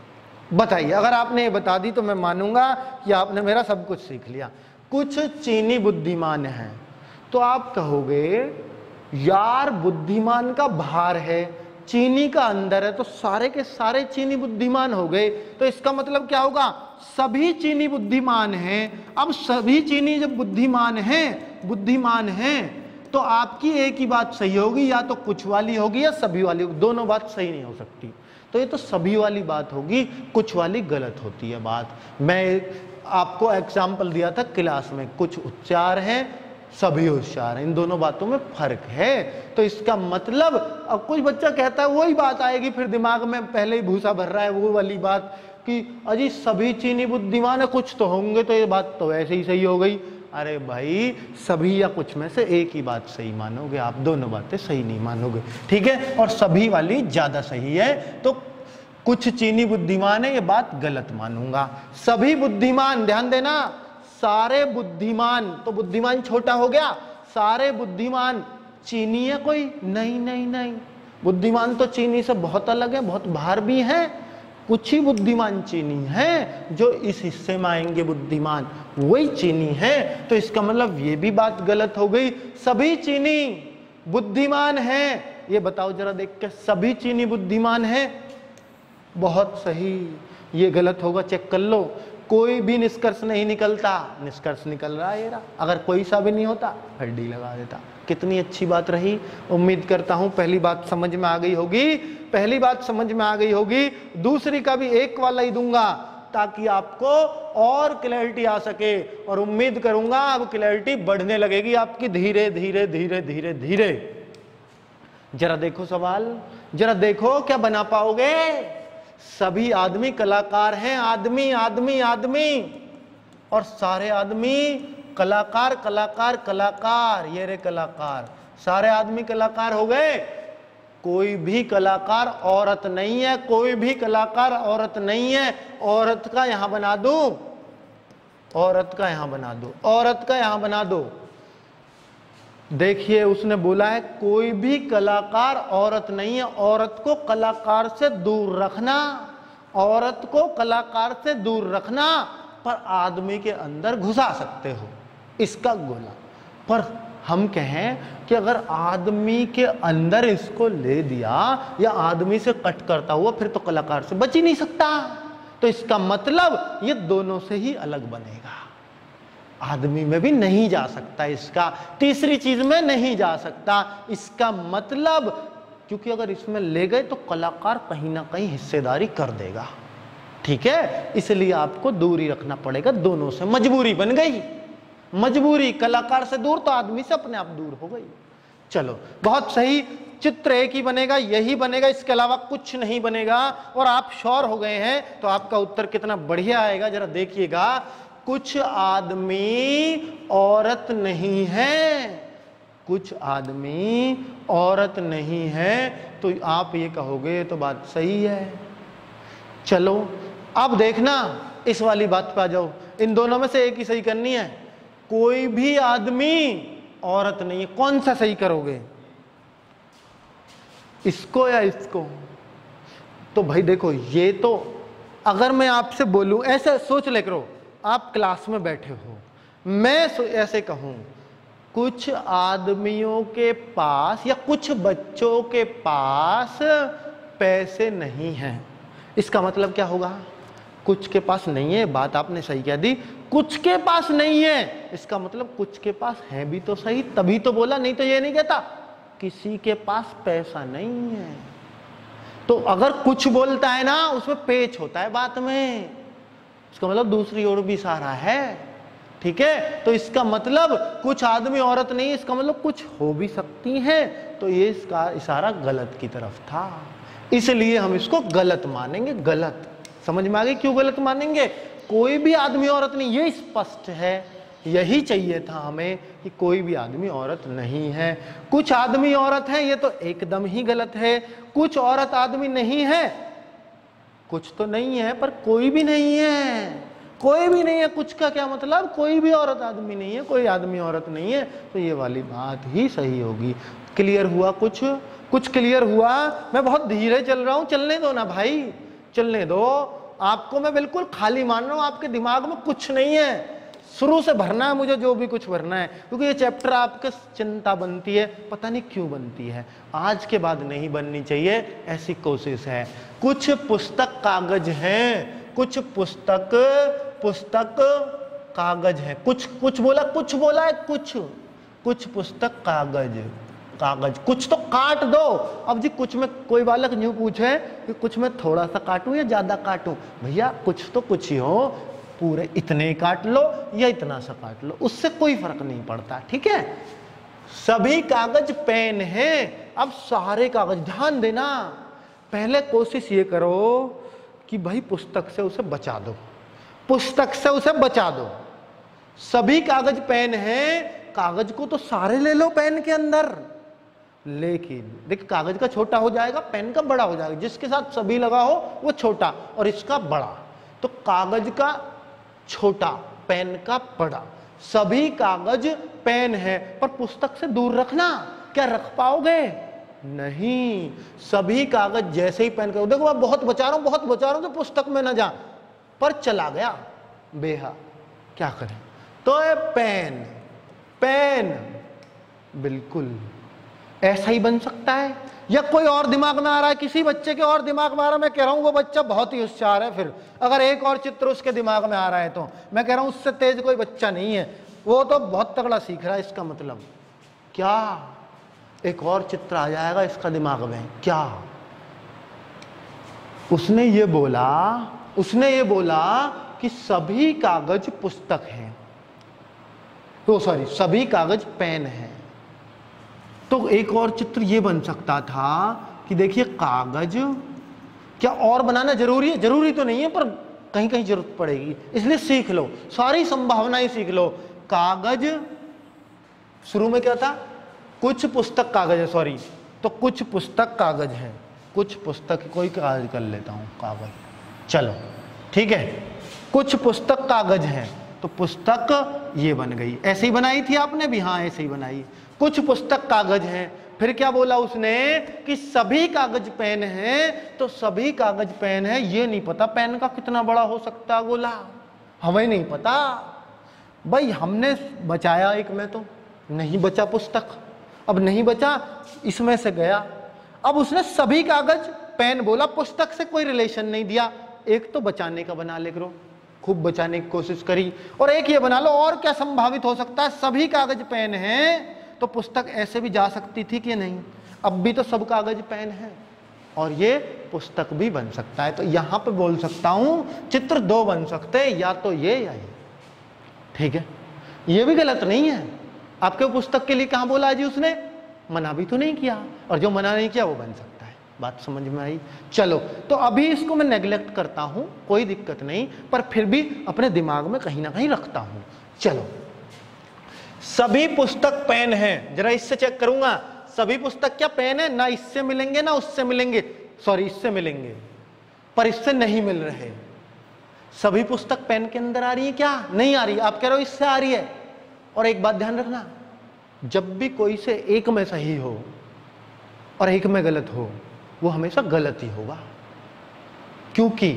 बताइए, अगर आपने ये बता दी तो मैं मानूंगा कि आपने मेरा सब कुछ सीख लिया। कुछ चीनी बुद्धिमान हैं, तो आप कहोगे यार बुद्धिमान का भार है, चीनी का अंदर है, तो सारे के सारे चीनी बुद्धिमान हो गए। तो इसका मतलब क्या होगा, सभी चीनी बुद्धिमान हैं। अब सभी चीनी जब बुद्धिमान हैं बुद्धिमान हैं तो आपकी एक ही बात सही होगी, या तो कुछ वाली होगी या सभी वाली होगी। दोनों बात सही नहीं हो सकती। तो ये तो सभी वाली बात होगी, कुछ वाली गलत होती है बात। मैं आपको एग्जाम्पल दिया था क्लास में, कुछ उच्चार हैं सभी होशियार हैं, इन दोनों बातों में फर्क है। तो इसका मतलब अब कुछ बच्चा कहता है, वही बात आएगी फिर दिमाग में, पहले ही भूसा भर रहा है वो वाली बात कि अजी सभी चीनी बुद्धिमान है, कुछ तो होंगे, तो ये बात तो वैसे ही सही हो गई। अरे भाई, सभी या कुछ में से एक ही बात सही मानोगे आप, दोनों बातें सही नहीं मानोगे, ठीक है। और सभी वाली ज्यादा सही है, तो कुछ चीनी बुद्धिमान है ये बात गलत मानूंगा। सभी बुद्धिमान, ध्यान देना, सारे बुद्धिमान, तो बुद्धिमान छोटा हो गया, सारे बुद्धिमान चीनी है कोई? नहीं नहीं नहीं, बुद्धिमान तो चीनी से बहुत अलग है, बहुत बाहर भी है। कुछ ही बुद्धिमान चीनी है, जो इस हिस्से में आएंगे बुद्धिमान वही चीनी है। तो इसका मतलब ये भी बात गलत हो गई। सभी चीनी बुद्धिमान है, ये बताओ जरा देख के, सभी चीनी बुद्धिमान है, बहुत सही। ये गलत होगा, चेक कर लो। कोई भी निष्कर्ष नहीं निकलता, निष्कर्ष निकल रहा है ये रहा। अगर कोई सा भी नहीं होता फिर डी लगा देता। कितनी अच्छी बात रही। उम्मीद करता हूं पहली बात समझ में आ गई होगी, पहली बात समझ में आ गई होगी। दूसरी का भी एक वाला ही दूंगा ताकि आपको और क्लैरिटी आ सके, और उम्मीद करूंगा अब क्लैरिटी बढ़ने लगेगी आपकी धीरे धीरे धीरे धीरे धीरे। जरा देखो सवाल, जरा देखो क्या बना पाओगे। सभी आदमी कलाकार हैं, आदमी आदमी आदमी, और सारे आदमी कलाकार कलाकार कलाकार, ये रे कलाकार, सारे आदमी कलाकार हो गए। कोई भी कलाकार औरत नहीं है, कोई भी कलाकार औरत नहीं है। औरत का यहां बना दो, औरत का यहां बना दो, औरत का यहां बना दो। देखिए उसने बोला है कोई भी कलाकार औरत नहीं है। औरत को कलाकार से दूर रखना, औरत को कलाकार से दूर रखना, पर आदमी के अंदर घुसा सकते हो इसका गोला। पर हम कहें कि अगर आदमी के अंदर इसको ले दिया या आदमी से कट करता हुआ, फिर तो कलाकार से बच ही नहीं सकता। तो इसका मतलब ये दोनों से ही अलग बनेगा। आदमी में भी नहीं जा सकता, इसका तीसरी चीज में नहीं जा सकता। इसका मतलब क्योंकि अगर इसमें ले गए तो कलाकार कहीं ना कहीं हिस्सेदारी कर देगा, ठीक है। इसलिए आपको दूरी रखना पड़ेगा दोनों से, मजबूरी बन गई, मजबूरी। कलाकार से दूर तो आदमी से अपने आप दूर हो गई। चलो बहुत सही, चित्र एक ही बनेगा, यही बनेगा, इसके अलावा कुछ नहीं बनेगा। और आप श्योर हो गए हैं तो आपका उत्तर कितना बढ़िया आएगा, जरा देखिएगा। कुछ आदमी औरत नहीं है, कुछ आदमी औरत नहीं है, तो आप ये कहोगे तो बात सही है। चलो अब देखना, इस वाली बात पे आ जाओ। इन दोनों में से एक ही सही करनी है। कोई भी आदमी औरत नहीं है, कौन सा सही करोगे, इसको या इसको? तो भाई देखो, ये तो अगर मैं आपसे बोलूं, ऐसे सोच ले करो, आप क्लास में बैठे हो, मैं ऐसे कहूं कुछ आदमियों के पास या कुछ बच्चों के पास पैसे नहीं हैं, इसका मतलब क्या होगा? कुछ के पास नहीं है, बात आपने सही कह दी, कुछ के पास नहीं है, इसका मतलब कुछ के पास है भी तो सही, तभी तो बोला, नहीं तो ये नहीं कहता किसी के पास पैसा नहीं है। तो अगर कुछ बोलता है ना, उसमें पेच होता है बात में, इसका मतलब दूसरी ओर भी इशारा है, ठीक है। तो इसका मतलब कुछ आदमी औरत नहीं, इसका मतलब कुछ हो भी सकती हैं, तो ये इसका इशारा गलत की तरफ था, इसलिए हम इसको गलत मानेंगे। गलत समझ में आ गई क्यों गलत मानेंगे? कोई भी आदमी औरत नहीं, ये स्पष्ट है, यही चाहिए था हमें कि कोई भी आदमी औरत नहीं है। कुछ आदमी औरत है, ये तो एकदम ही गलत है। कुछ औरत आदमी नहीं है, कुछ तो नहीं है पर कोई भी नहीं है, कोई भी नहीं है, कुछ का क्या मतलब? कोई भी औरत आदमी नहीं है, कोई आदमी औरत नहीं है, तो ये वाली बात ही सही होगी। क्लियर हुआ? कुछ कुछ क्लियर हुआ? मैं बहुत धीरे चल रहा हूं, चलने दो ना भाई, चलने दो। आपको मैं बिल्कुल खाली मान रहा हूं, आपके दिमाग में कुछ नहीं है, शुरू से भरना है मुझे जो भी कुछ भरना है, क्योंकि ये चैप्टर आपके चिंता बनती है, पता नहीं क्यों बनती है, आज के बाद नहीं बननी चाहिए, ऐसी कोशिश है। कुछ पुस्तक कागज हैं, कुछ पुस्तक पुस्तक कागज है, कुछ कुछ बोला कुछ बोला है कुछ कुछ पुस्तक कागज कागज कुछ तो काट दो। अब जी कुछ में कोई बालक न्यू पूछे कि कुछ में थोड़ा सा काटूं या ज्यादा काटूं, भैया कुछ तो कुछ ही हो, पूरे इतने ही काट लो या इतना सा काट लो, उससे कोई फर्क नहीं पड़ता, ठीक है। सभी कागज पेन हैं। अब सारे कागज, ध्यान देना, पहले कोशिश ये करो कि भाई पुस्तक से उसे बचा दो, पुस्तक से उसे बचा दो। सभी कागज पेन हैं, कागज को तो सारे ले लो पेन के अंदर, लेकिन देखिए कागज का छोटा हो जाएगा, पेन का बड़ा हो जाएगा, जिसके साथ सभी लगा हो वो छोटा और इसका बड़ा, तो कागज का छोटा पेन का बड़ा, सभी कागज पेन है, पर पुस्तक से दूर रखना, क्या रख पाओगे? नहीं। सभी कागज जैसे ही पेन का, देखो मैं बहुत बचा रहा हूं बहुत बचा रहा हूं तो पुस्तक में ना जा, पर चला गया बेहा, क्या करें? तो ये पेन पेन बिल्कुल ऐसा ही बन सकता है, या कोई और दिमाग में आ रहा है, किसी बच्चे के और दिमाग में आ रहा है, मैं कह रहा हूं वो बच्चा बहुत ही होशियार है, फिर अगर एक और चित्र उसके दिमाग में आ रहा है तो मैं कह रहा हूं उससे तेज कोई बच्चा नहीं है, वो तो बहुत तगड़ा सीख रहा है। इसका मतलब क्या, एक और चित्र आ जाएगा इसका दिमाग में, क्या उसने ये बोला उसने ये बोला कि सभी कागज पुस्तक हैं, तो सॉरी सभी कागज पेन है। तो एक और चित्र ये बन सकता था कि देखिए कागज, क्या और बनाना जरूरी है? जरूरी तो नहीं है, पर कहीं कहीं जरूरत पड़ेगी, इसलिए सीख लो, सारी संभावनाएं सीख लो। कागज शुरू में क्या था? कुछ पुस्तक कागज है, सॉरी, तो कुछ पुस्तक कागज है, कुछ पुस्तक, कोई कागज कर लेता हूं कागज, चलो ठीक है, कुछ पुस्तक कागज है, तो पुस्तक ये बन गई, ऐसे ही बनाई थी आपने भी, हाँ ऐसे ही बनाई, कुछ पुस्तक कागज हैं। फिर क्या बोला उसने कि सभी कागज पेन हैं, तो सभी कागज पेन है, ये नहीं पता पेन का कितना बड़ा हो सकता है गोला, हमें नहीं पता भाई, हमने बचाया एक में तो नहीं बचा पुस्तक, अब नहीं बचा इसमें से गया, अब उसने सभी कागज पेन बोला, पुस्तक से कोई रिलेशन नहीं दिया, एक तो बचाने का बना ले करो, खूब बचाने की कोशिश करी, और एक ये बना लो और क्या संभावित हो सकता है, सभी कागज पेन हैं, तो पुस्तक ऐसे भी जा सकती थी कि नहीं, अब भी तो सब कागज पेन है, और ये पुस्तक भी बन सकता है। तो यहां पे बोल सकता हूं चित्र दो बन सकते हैं, या तो ये या ये, ठीक है, ये भी गलत नहीं है। आपके पुस्तक के लिए कहां बोला जी उसने, मना भी तो नहीं किया, और जो मना नहीं किया वो बन सकता है, बात समझ में आई? चलो, तो अभी इसको मैं नेग्लेक्ट करता हूं, कोई दिक्कत नहीं, पर फिर भी अपने दिमाग में कहीं ना कहीं रखता हूं। चलो, सभी पुस्तक पेन है, जरा इससे चेक करूंगा, सभी पुस्तक क्या पेन है? ना इससे मिलेंगे ना उससे मिलेंगे, सॉरी इससे मिलेंगे, पर इससे नहीं मिल रहे। सभी पुस्तक पेन के अंदर आ रही है क्या? नहीं आ रही, आप कह रहे हो इससे आ रही है। और एक बात ध्यान रखना, जब भी कोई से एक में सही हो और एक में गलत हो, वो हमेशा गलत ही होगा, क्योंकि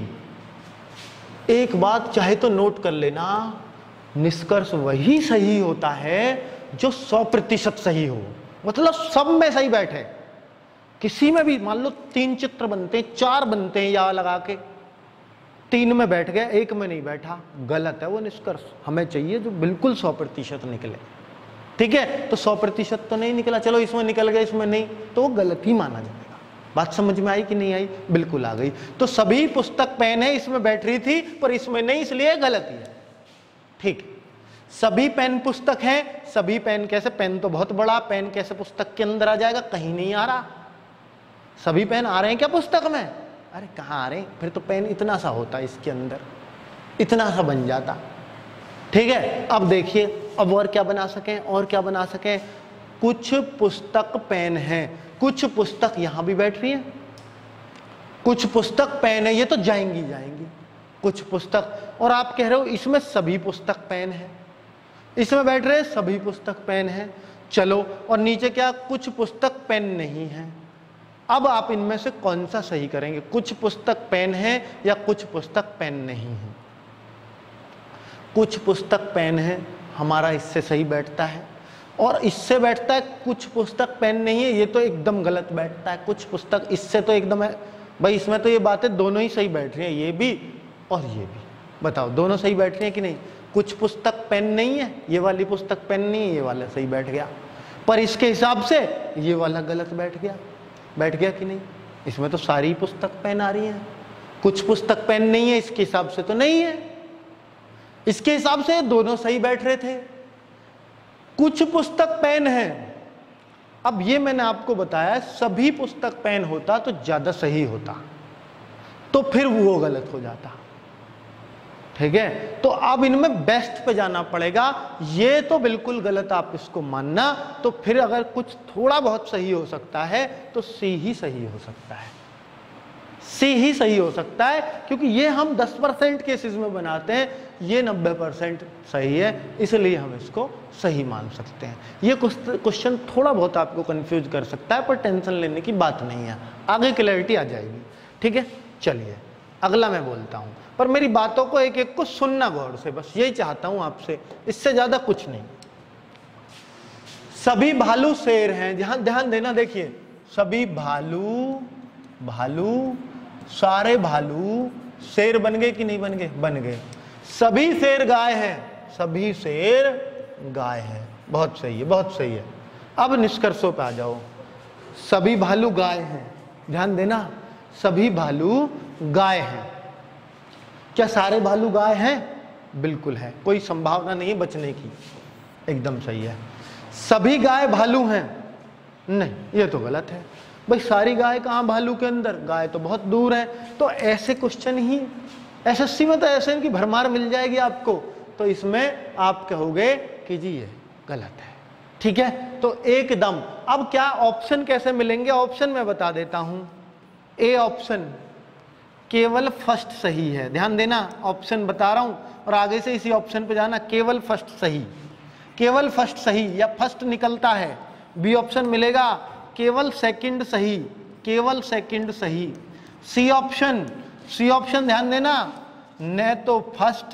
एक बात चाहे तो नोट कर लेना, निष्कर्ष वही सही होता है जो सौ प्रतिशत सही हो, मतलब सब में सही बैठे। किसी में भी मान लो तीन चित्र बनते हैं, चार बनते हैं, या लगा के तीन में बैठ गया, एक में नहीं बैठा, गलत है वो निष्कर्ष। हमें चाहिए जो बिल्कुल सौ प्रतिशत निकले, ठीक है? तो सौ प्रतिशत तो नहीं निकला, चलो इसमें निकल गया इसमें नहीं, तो वो गलत ही माना जाएगा। बात समझ में आई कि नहीं आई? बिल्कुल आ गई। तो सभी पुस्तक पेन है, इसमें बैठ रही थी पर इसमें नहीं, इसलिए गलत ही है, ठीक। सभी पेन पुस्तक है, सभी पेन कैसे? पेन तो बहुत बड़ा, पेन कैसे पुस्तक के अंदर आ जाएगा? कहीं नहीं आ रहा। सभी पेन आ रहे हैं क्या पुस्तक में? अरे कहाँ आ रहे हैं? फिर तो पेन इतना सा होता है इसके अंदर, इतना सा बन जाता, ठीक है? अब देखिए, अब और क्या बना सकें, और क्या बना सकें? कुछ पुस्तक पेन है, कुछ पुस्तक यहां भी बैठ रही है, कुछ पुस्तक पेन है, ये तो जाएंगी जाएंगी कुछ पुस्तक, और आप कह रहे हो इसमें सभी पुस्तक पेन है, इसमें बैठ रहे सभी पुस्तक पेन है, चलो, और नीचे क्या? कुछ पुस्तक पेन नहीं है। अब आप इनमें से कौन सा सही करेंगे? कुछ पुस्तक पेन है या कुछ पुस्तक पेन नहीं है? कुछ पुस्तक पेन है, हमारा इससे सही बैठता है, और इससे बैठता है। कुछ पुस्तक पेन नहीं है, ये तो एकदम गलत बैठता है। कुछ पुस्तक इससे तो एकदम है भाई, इसमें तो ये बातें दोनों ही सही बैठ रही हैं, ये भी और ये भी। बताओ दोनों सही बैठ रही हैं कि नहीं? कुछ पुस्तक पेन नहीं है, ये वाली पुस्तक पेन नहीं है, ये वाला सही बैठ गया, पर इसके हिसाब से ये वाला गलत बैठ गया। बैठ गया कि नहीं? इसमें तो सारी पुस्तक पेन आ रही हैं। कुछ पुस्तक पेन नहीं है, इसके हिसाब से तो नहीं है, इसके हिसाब से दोनों सही बैठ रहे थे। कुछ पुस्तक पेन है, अब ये मैंने आपको बताया सभी पुस्तक पेन होता तो ज्यादा सही होता, तो फिर वो गलत हो जाता। ठीक है, तो अब इनमें बेस्ट पे जाना पड़ेगा। ये तो बिल्कुल गलत आप इसको मानना, तो फिर अगर कुछ थोड़ा बहुत सही हो सकता है तो सी ही सही हो सकता है, सी ही सही हो सकता है, क्योंकि ये हम दस परसेंट केसेस में बनाते हैं, ये नब्बे परसेंट सही है, इसलिए हम इसको सही मान सकते हैं। ये क्वेश्चन थोड़ा बहुत आपको कंफ्यूज कर सकता है, पर टेंशन लेने की बात नहीं है, आगे क्लैरिटी आ जाएगी। ठीक है, चलिए अगला मैं बोलता हूं, पर मेरी बातों को एक एक को सुनना गौर से, बस यही चाहता हूं आपसे, इससे ज्यादा कुछ नहीं। सभी भालू शेर हैं, ध्यान ध्यान देना, देखिए सभी भालू भालू सारे भालू शेर बन गए कि नहीं बन गए? बन गए। सभी शेर गाय हैं, सभी शेर गाय हैं, बहुत सही है, बहुत सही है। अब निष्कर्षों पे आ जाओ। सभी भालू गाय हैं, ध्यान देना, सभी भालू गाय हैं। क्या सारे भालू गाय हैं? बिल्कुल है, कोई संभावना नहीं है बचने की, एकदम सही है। सभी गाय भालू हैं? नहीं, ये तो गलत है भाई, सारी गाय कहाँ भालू के अंदर? गाय तो बहुत दूर है। तो ऐसे क्वेश्चन ही एसएससी में तो ऐसे इनकी भरमार मिल जाएगी आपको, तो इसमें आप कहोगे कि जी ये गलत है। ठीक है, तो एकदम। अब क्या ऑप्शन कैसे मिलेंगे? ऑप्शन मैं बता देता हूं। ए ऑप्शन केवल फर्स्ट सही है, ध्यान देना, ऑप्शन बता रहा हूं और आगे से इसी ऑप्शन पे जाना। केवल फर्स्ट सही, केवल फर्स्ट सही या फर्स्ट निकलता है। बी ऑप्शन मिलेगा केवल सेकंड सही, केवल सेकंड सही। सी ऑप्शन, सी ऑप्शन ध्यान देना, न तो फर्स्ट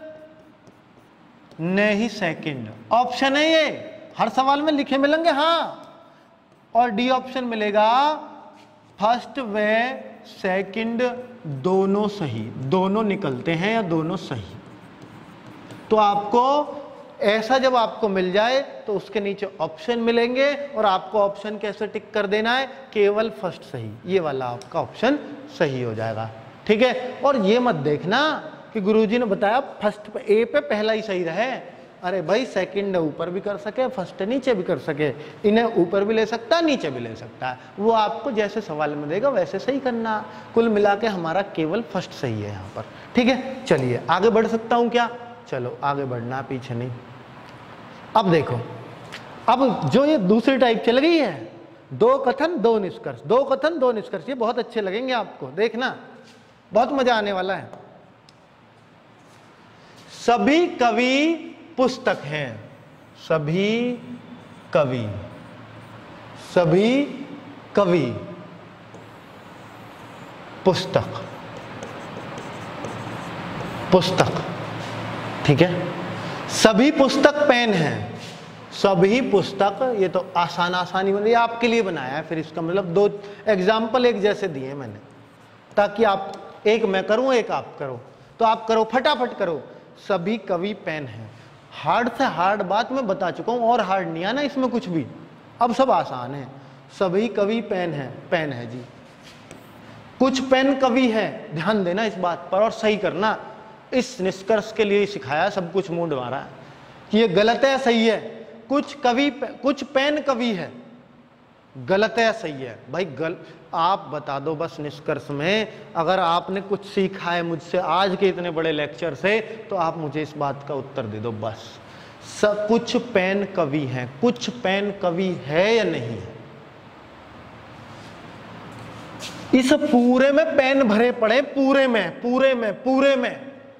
न ही सेकंड ऑप्शन है, ये हर सवाल में लिखे मिलेंगे, हाँ। और डी ऑप्शन मिलेगा फर्स्ट व सेकंड दोनों सही, दोनों निकलते हैं या दोनों सही। तो आपको ऐसा जब आपको मिल जाए तो उसके नीचे ऑप्शन मिलेंगे और आपको ऑप्शन कैसे टिक कर देना है? केवल फर्स्ट सही, ये वाला आपका ऑप्शन सही हो जाएगा। ठीक है, और ये मत देखना कि गुरुजी ने बताया फर्स्ट पे ए पे पहला ही सही रहे। अरे भाई सेकंड ऊपर भी कर सके, फर्स्ट नीचे भी कर सके, इन्हें ऊपर भी ले सकता है, नीचे भी ले सकता है, वो आपको जैसे सवाल में देगा वैसे सही करना। कुल मिला के हमारा केवल फर्स्ट सही है यहाँ पर। ठीक है, चलिए आगे बढ़ सकता हूँ क्या? चलो आगे बढ़ना, पीछे नहीं। अब देखो, अब जो ये दूसरी टाइप चल गई है, दो कथन दो निष्कर्ष, दो कथन दो निष्कर्ष, ये बहुत अच्छे लगेंगे आपको, देखना बहुत मजा आने वाला है। सभी कवि पुस्तक हैं, सभी कवि, सभी कवि पुस्तक, पुस्तक। ठीक है, सभी पुस्तक पेन हैं, सभी पुस्तक, ये तो आसान आसानी में आपके लिए बनाया है, फिर इसका मतलब दो एग्जाम्पल एक जैसे दिए मैंने, ताकि आप, एक मैं करूं एक आप करो, तो आप करो, फटाफट करो। सभी कवि पेन हैं, हार्ड से हार्ड बात मैं बता चुका हूं, और हार्ड नहीं आना इसमें कुछ भी, अब सब आसान है। सभी कवि पेन है, पेन है जी। कुछ पेन कवि है, ध्यान देना इस बात पर और सही करना, इस निष्कर्ष के लिए सिखाया, सब कुछ मूड मारा है कि ये गलत है सही है। कुछ कवि, कुछ पेन कवि है, गलत है सही है भाई, गल आप बता दो बस निष्कर्ष में। अगर आपने कुछ सीखा है मुझसे आज के इतने बड़े लेक्चर से, तो आप मुझे इस बात का उत्तर दे दो बस। सब कुछ पेन कवि हैं, कुछ पेन कवि है या नहीं है? इस पूरे में पेन भरे पड़े, पूरे में, पूरे में, पूरे में,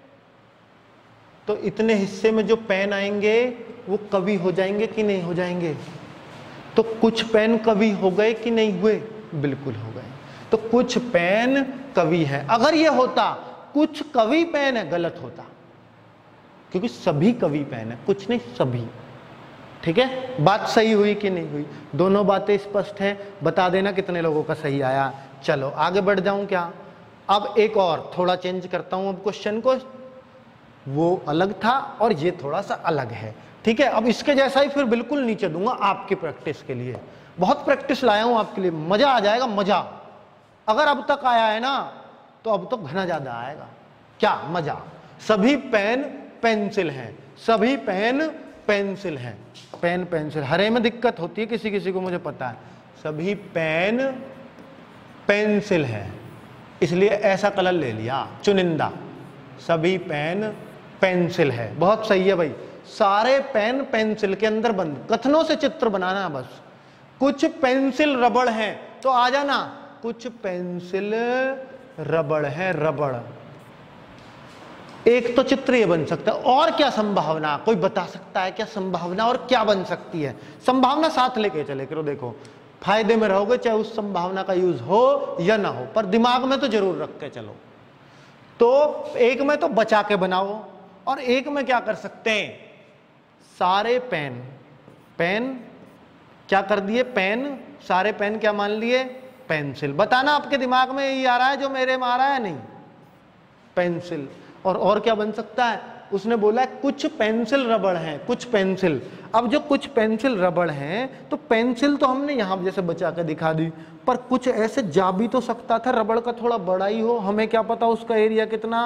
तो इतने हिस्से में जो पेन आएंगे वो कवि हो जाएंगे कि नहीं हो जाएंगे? तो कुछ पेन कवि हो गए कि नहीं हुए? बिल्कुल हो गए। तो कुछ पेन कवि है, अगर ये होता कुछ कवि पेन है, गलत होता, क्योंकि सभी कवि पेन है, कुछ नहीं सभी। ठीक है, बात सही हुई कि नहीं हुई? दोनों बातें स्पष्ट है, बता देना कितने लोगों का सही आया। चलो आगे बढ़ जाऊं क्या? अब एक और थोड़ा चेंज करता हूं अब क्वेश्चन को, वो अलग था और ये थोड़ा सा अलग है। ठीक है, अब इसके जैसा ही फिर बिल्कुल नीचे दूंगा आपकी प्रैक्टिस के लिए। बहुत प्रैक्टिस लाया हूं आपके लिए, मजा आ जाएगा, मजा। अगर अब तक आया है ना तो अब तो घना ज्यादा आएगा। क्या मजा? सभी पेन पेंसिल हैं, सभी पेन पेंसिल हैं। पेन पेंसिल, हरे में दिक्कत होती है किसी किसी को, मुझे पता है। सभी पेन पेंसिल हैं, इसलिए ऐसा कलर ले लिया चुनिंदा। सभी पेन पेंसिल है, बहुत सही है भाई। सारे पेन पेंसिल के अंदर बंद, कथनों से चित्र बनाना बस। कुछ पेंसिल रबड़ हैं, तो आ जाना कुछ पेंसिल रबड़ है, रबड़। एक तो चित्र ये बन सकता है, और क्या संभावना कोई बता सकता है? क्या संभावना और क्या बन सकती है? संभावना साथ लेके चले करो, देखो फायदे में रहोगे चाहे उस संभावना का यूज हो या ना हो, पर दिमाग में तो जरूर रख के चलो। तो एक में तो बचा के बनाओ, और एक में क्या कर सकते हैं? सारे पेन, पेन क्या कर दिए? पेन, सारे पेन क्या मान लिए? पेंसिल। बताना आपके दिमाग में यही आ रहा है जो मेरे में आ रहा है? नहीं, पेंसिल। और और क्या बन सकता है? उसने बोला है कुछ पेंसिल रबड़ हैं, कुछ पेंसिल। अब जो कुछ पेंसिल रबड़ हैं, तो पेंसिल तो हमने यहां जैसे बचा के दिखा दी, पर कुछ ऐसे जा भी तो सकता था रबड़ का थोड़ा बड़ा ही हो, हमें क्या पता उसका एरिया कितना।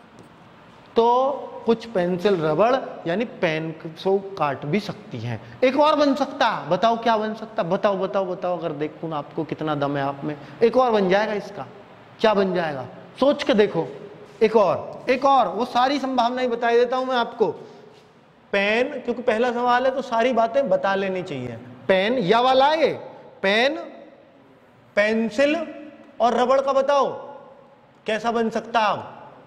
तो कुछ पेंसिल रबड़ यानी पेन सो काट भी सकती हैं। एक और बन सकता, बताओ क्या बन सकता? बताओ बताओ बताओ, अगर देखूं आपको कितना दम है आप में। एक और बन जाएगा इसका, क्या बन जाएगा? सोच के देखो। एक और, एक और, वो सारी संभावनाएं बता देता हूं मैं आपको। पेन, क्योंकि पहला सवाल है तो सारी बातें बता लेनी चाहिए। पेन या वाला ये पेन, पेंसिल और रबड़ का बताओ कैसा बन सकता है?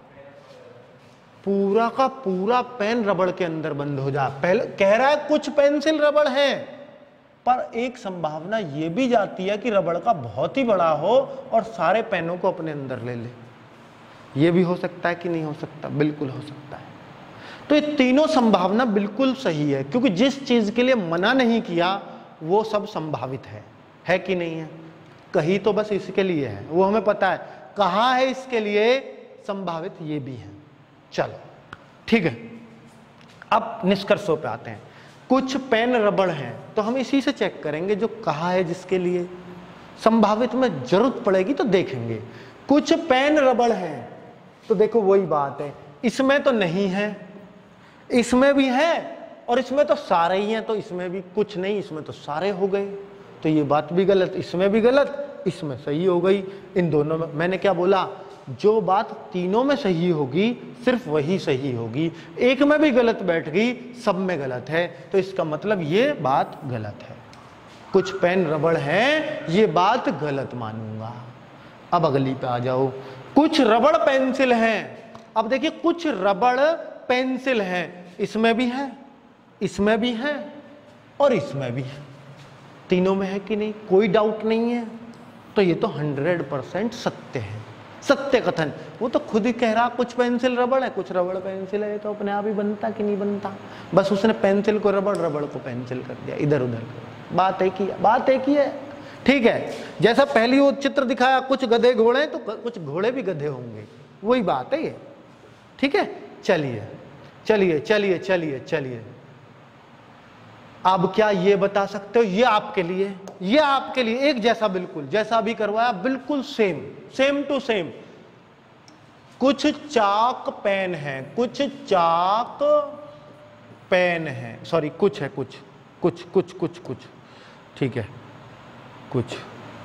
पूरा का पूरा पेन रबड़ के अंदर बंद हो जा। पहले कह रहा है कुछ पेंसिल रबड़ हैं, पर एक संभावना यह भी जाती है कि रबड़ का बहुत ही बड़ा हो और सारे पेनों को अपने अंदर ले ले। यह भी हो सकता है कि नहीं हो सकता? बिल्कुल हो सकता है। तो ये तीनों संभावना बिल्कुल सही है, क्योंकि जिस चीज के लिए मना नहीं किया वो सब संभावित है, है कि नहीं है? कही तो बस इसके लिए है, वो हमें पता है। कहां है इसके लिए संभावित, ये भी है। चलो ठीक है, अब निष्कर्षों पे आते हैं। कुछ पेन रबड़ हैं, तो हम इसी से चेक करेंगे जो कहा है जिसके लिए संभावित में जरूरत पड़ेगी तो देखेंगे। कुछ पेन रबड़ हैं, तो देखो वही बात है, इसमें तो नहीं है, इसमें भी है, और इसमें तो सारे ही हैं, तो इसमें भी कुछ नहीं, इसमें तो सारे हो गए। तो ये बात भी गलत, इसमें भी गलत, इसमें सही हो गई। इन दोनों में मैंने क्या बोला? जो बात तीनों में सही होगी सिर्फ वही सही होगी। एक में भी गलत बैठ गई, सब में गलत है, तो इसका मतलब ये बात गलत है। कुछ पेन रबड़ हैं, ये बात गलत मानूंगा। अब अगली पे आ जाओ। कुछ रबड़ पेंसिल हैं। अब देखिए कुछ रबड़ पेंसिल हैं, इसमें भी है, इसमें भी है और इसमें भी है। तीनों में है कि नहीं? कोई डाउट नहीं है। तो ये तो हंड्रेड परसेंट सत्य है, सत्य कथन। वो तो खुद ही कह रहा कुछ पेंसिल रबड़ है, कुछ रबड़ पेंसिल है, तो अपने आप ही बनता कि नहीं बनता? बस उसने पेंसिल को रबड़, रबड़ को पेंसिल कर दिया, इधर उधर कर। बात एक ही है, बात एक ही है। ठीक है, जैसा पहली वो चित्र दिखाया कुछ गधे घोड़े, तो कुछ घोड़े भी गधे होंगे, वही बात है ये। ठीक है, चलिए चलिए चलिए चलिए चलिए अब क्या ये बता सकते हो? ये आपके लिए, ये आपके लिए एक जैसा, बिल्कुल जैसा भी करवाया, बिल्कुल सेम, सेम टू सेम। कुछ चाक पेन है, कुछ चाक पेन है, सॉरी कुछ है, कुछ कुछ कुछ कुछ कुछ ठीक है, कुछ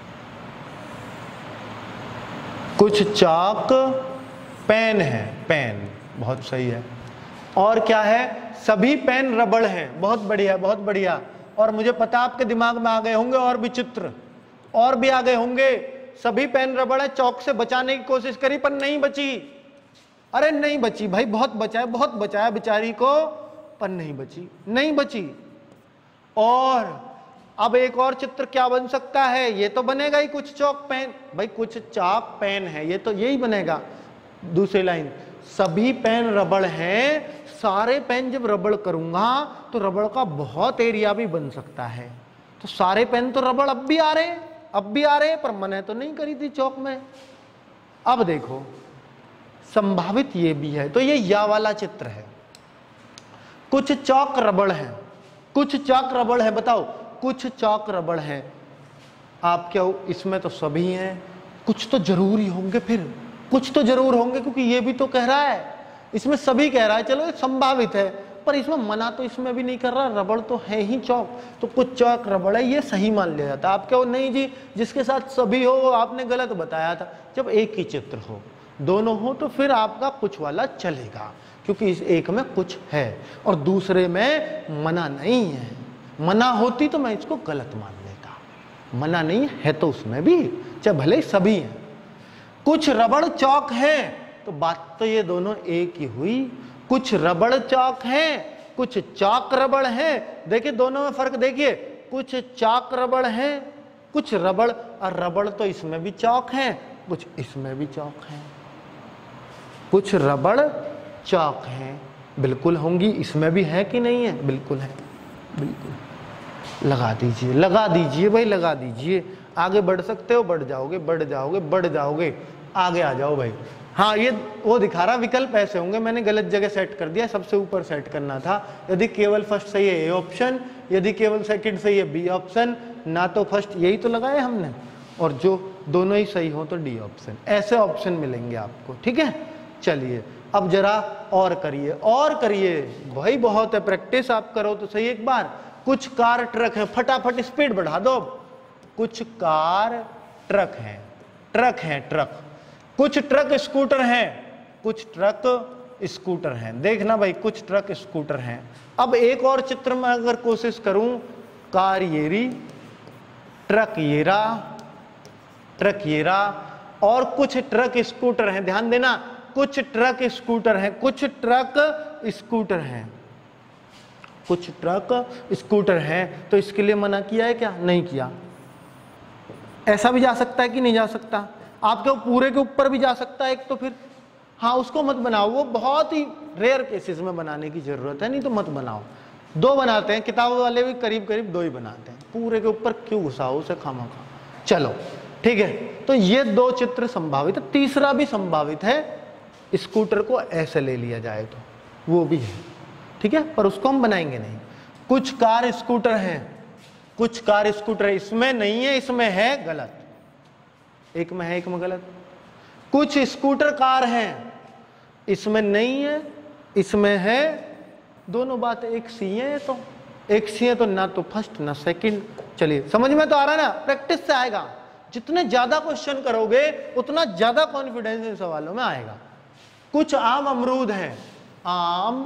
कुछ चाक पेन है, पेन बहुत सही है। और क्या है? सभी पेन रबड़ हैं, बहुत बढ़िया बहुत बढ़िया। और मुझे पता आपके दिमाग में आ गए होंगे और भी चित्र, और भी आ गए होंगे। सभी पेन रबड़ है, चौक से बचाने की कोशिश करी पर नहीं बची। अरे नहीं बची भाई, बहुत बचाया, बहुत बचाया बेचारी को, पर नहीं बची, नहीं बची। और अब एक और चित्र क्या बन सकता है, ये तो बनेगा ही कुछ चौक पेन, भाई कुछ चाक पेन है, ये तो यही बनेगा। दूसरी लाइन, सभी पेन रबड़ हैं, सारे पेन जब रबड़ करूंगा तो रबड़ का बहुत एरिया भी बन सकता है। तो सारे पेन तो रबड़ अब भी आ रहे हैं, अब भी आ रहे हैं, पर मैंने तो नहीं करी थी चौक में। अब देखो संभावित ये भी है, तो ये या वाला चित्र है। कुछ चौक रबड़ है, कुछ चौक रबड़ है, बताओ कुछ चौक रबड़ है। आप क्या हो, इसमें तो सभी हैं, कुछ तो जरूर ही होंगे, फिर कुछ तो जरूर होंगे, क्योंकि ये भी तो कह रहा है, इसमें सभी कह रहा है, चलो ये संभावित है, पर इसमें मना तो इसमें भी नहीं कर रहा, रबड़ तो है ही चौक, तो कुछ चौक रबड़ है, ये सही मान लिया जाता है। आप क्या हो, नहीं जी जिसके साथ सभी हो वो आपने गलत बताया था। जब एक ही चित्र हो, दोनों हो, तो फिर आपका कुछ वाला चलेगा, क्योंकि इस एक में कुछ है और दूसरे में मना नहीं है। मना होती तो मैं इसको गलत मान लेता, मना नहीं है तो उसमें भी, चाहे भले सभी हैं। कुछ रबड़ चौक है, तो बात तो ये दोनों एक ही हुई। कुछ रबड़ चौक है, कुछ चाक रबड़ है। देखिए दोनों में फर्क देखिए, कुछ चाक रबड़ है, कुछ रबड़, और रबड़ तो इसमें भी चौक है, कुछ इसमें भी चौक है। कुछ रबड़ चौक है, बिल्कुल होंगी, इसमें भी है कि नहीं है, बिल्कुल है, बिल्कुल। लगा दीजिए, लगा दीजिए भाई, लगा दीजिए। आगे बढ़ सकते हो, बढ़ जाओगे, बढ़ जाओगे, बढ़ जाओगे, आगे आ जाओ भाई। हाँ, ये वो दिखा रहा विकल्प ऐसे होंगे, मैंने गलत जगह सेट कर दिया, सबसे ऊपर सेट करना था। यदि केवल फर्स्ट सही है ए ऑप्शन, यदि केवल सेकंड सही है बी ऑप्शन, ना तो फर्स्ट, यही तो लगाया हमने, और जो दोनों ही सही हो तो डी ऑप्शन। ऐसे ऑप्शन मिलेंगे आपको, ठीक है। चलिए अब जरा और करिए, और करिए भाई, बहुत है प्रैक्टिस, आप करो तो सही एक बार। कुछ कार ट्रक है, फटाफट स्पीड बढ़ा दो। कुछ कार ट्रक है, ट्रक है ट्रक। कुछ ट्रक स्कूटर हैं, कुछ ट्रक स्कूटर हैं। देखना भाई, कुछ ट्रक स्कूटर हैं। अब एक और चित्र में अगर कोशिश करूं, कार येरी, ट्रक येरा, ट्रक येरा, और कुछ ट्रक स्कूटर हैं। ध्यान देना, कुछ ट्रक स्कूटर हैं, कुछ ट्रक स्कूटर हैं, कुछ ट्रक स्कूटर हैं। तो इसके लिए मना किया है क्या? नहीं किया। ऐसा भी जा सकता है कि नहीं जा सकता? आपके पूरे के ऊपर भी जा सकता है एक, तो फिर हाँ उसको मत बनाओ, वो बहुत ही रेयर केसेस में बनाने की जरूरत है, नहीं तो मत बनाओ। दो बनाते हैं, किताबों वाले भी करीब करीब दो ही बनाते हैं, पूरे के ऊपर क्यों घुसाओ उसे खामखा। चलो ठीक है, तो ये दो चित्र संभावित है। तीसरा भी संभावित है, स्कूटर को ऐसे ले लिया जाए तो वो भी है, ठीक है, पर उसको हम बनाएंगे नहीं। कुछ कार स्कूटर हैं, कुछ कार स्कूटर है, इसमें नहीं है, इसमें है, गलत। एक में है, एक में गलत। कुछ स्कूटर कार हैं, इसमें नहीं है, इसमें है, दोनों बात एक सी है। तो एक सी है तो ना तो फर्स्ट ना सेकंड। चलिए समझ में तो आ रहा है ना, प्रैक्टिस से आएगा। जितने ज्यादा क्वेश्चन करोगे उतना ज्यादा कॉन्फिडेंस इन सवालों में आएगा। कुछ आम अमरूद हैं, आम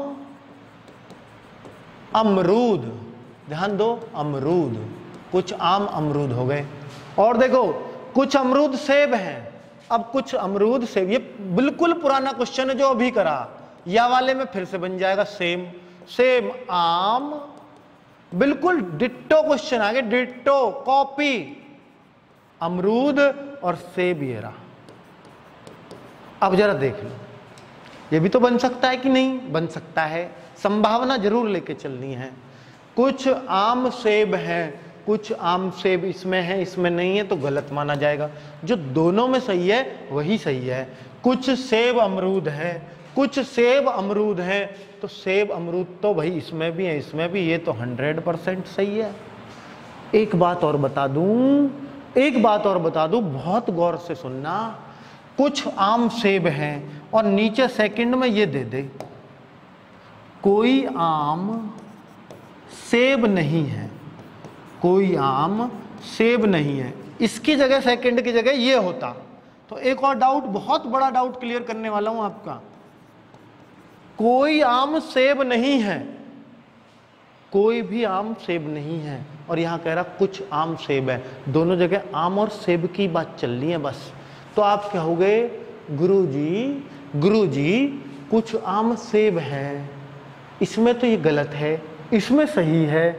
अमरूद, ध्यान दो, अमरूद, कुछ आम अमरूद हो गए। और देखो कुछ अमरूद सेब हैं। अब कुछ अमरूद सेब, ये बिल्कुल पुराना क्वेश्चन है जो अभी करा, या वाले में फिर से बन जाएगा सेम, सेम आम, बिल्कुल डिट्टो क्वेश्चन आ गया, डिट्टो कॉपी, अमरूद और सेब ये रहा। अब जरा देख लो, ये भी तो बन सकता है कि नहीं? बन सकता है, संभावना जरूर लेके चलनी है। कुछ आम सेब हैं, कुछ आम सेब इसमें है, इसमें नहीं है, तो गलत माना जाएगा। जो दोनों में सही है वही सही है। कुछ सेब अमरूद है, कुछ सेब अमरूद है, तो सेब अमरूद तो भाई इसमें भी है, इसमें भी, ये तो हंड्रेड परसेंट सही है। एक बात और बता दूं, एक बात और बता दूं, बहुत गौर से सुनना। कुछ आम सेब हैं और नीचे सेकंड में ये दे दे, कोई आम सेब नहीं है, कोई आम सेब नहीं है, इसकी जगह सेकंड की जगह ये होता। तो एक और डाउट, बहुत बड़ा डाउट क्लियर करने वाला हूं आपका। कोई आम सेब नहीं है, कोई भी आम सेब नहीं है, और यहां कह रहा कुछ आम सेब है। दोनों जगह आम और सेब की बात चल रही है बस। तो आप कहोगे गुरुजी, गुरुजी कुछ आम सेब हैं, इसमें तो ये गलत है, इसमें सही है।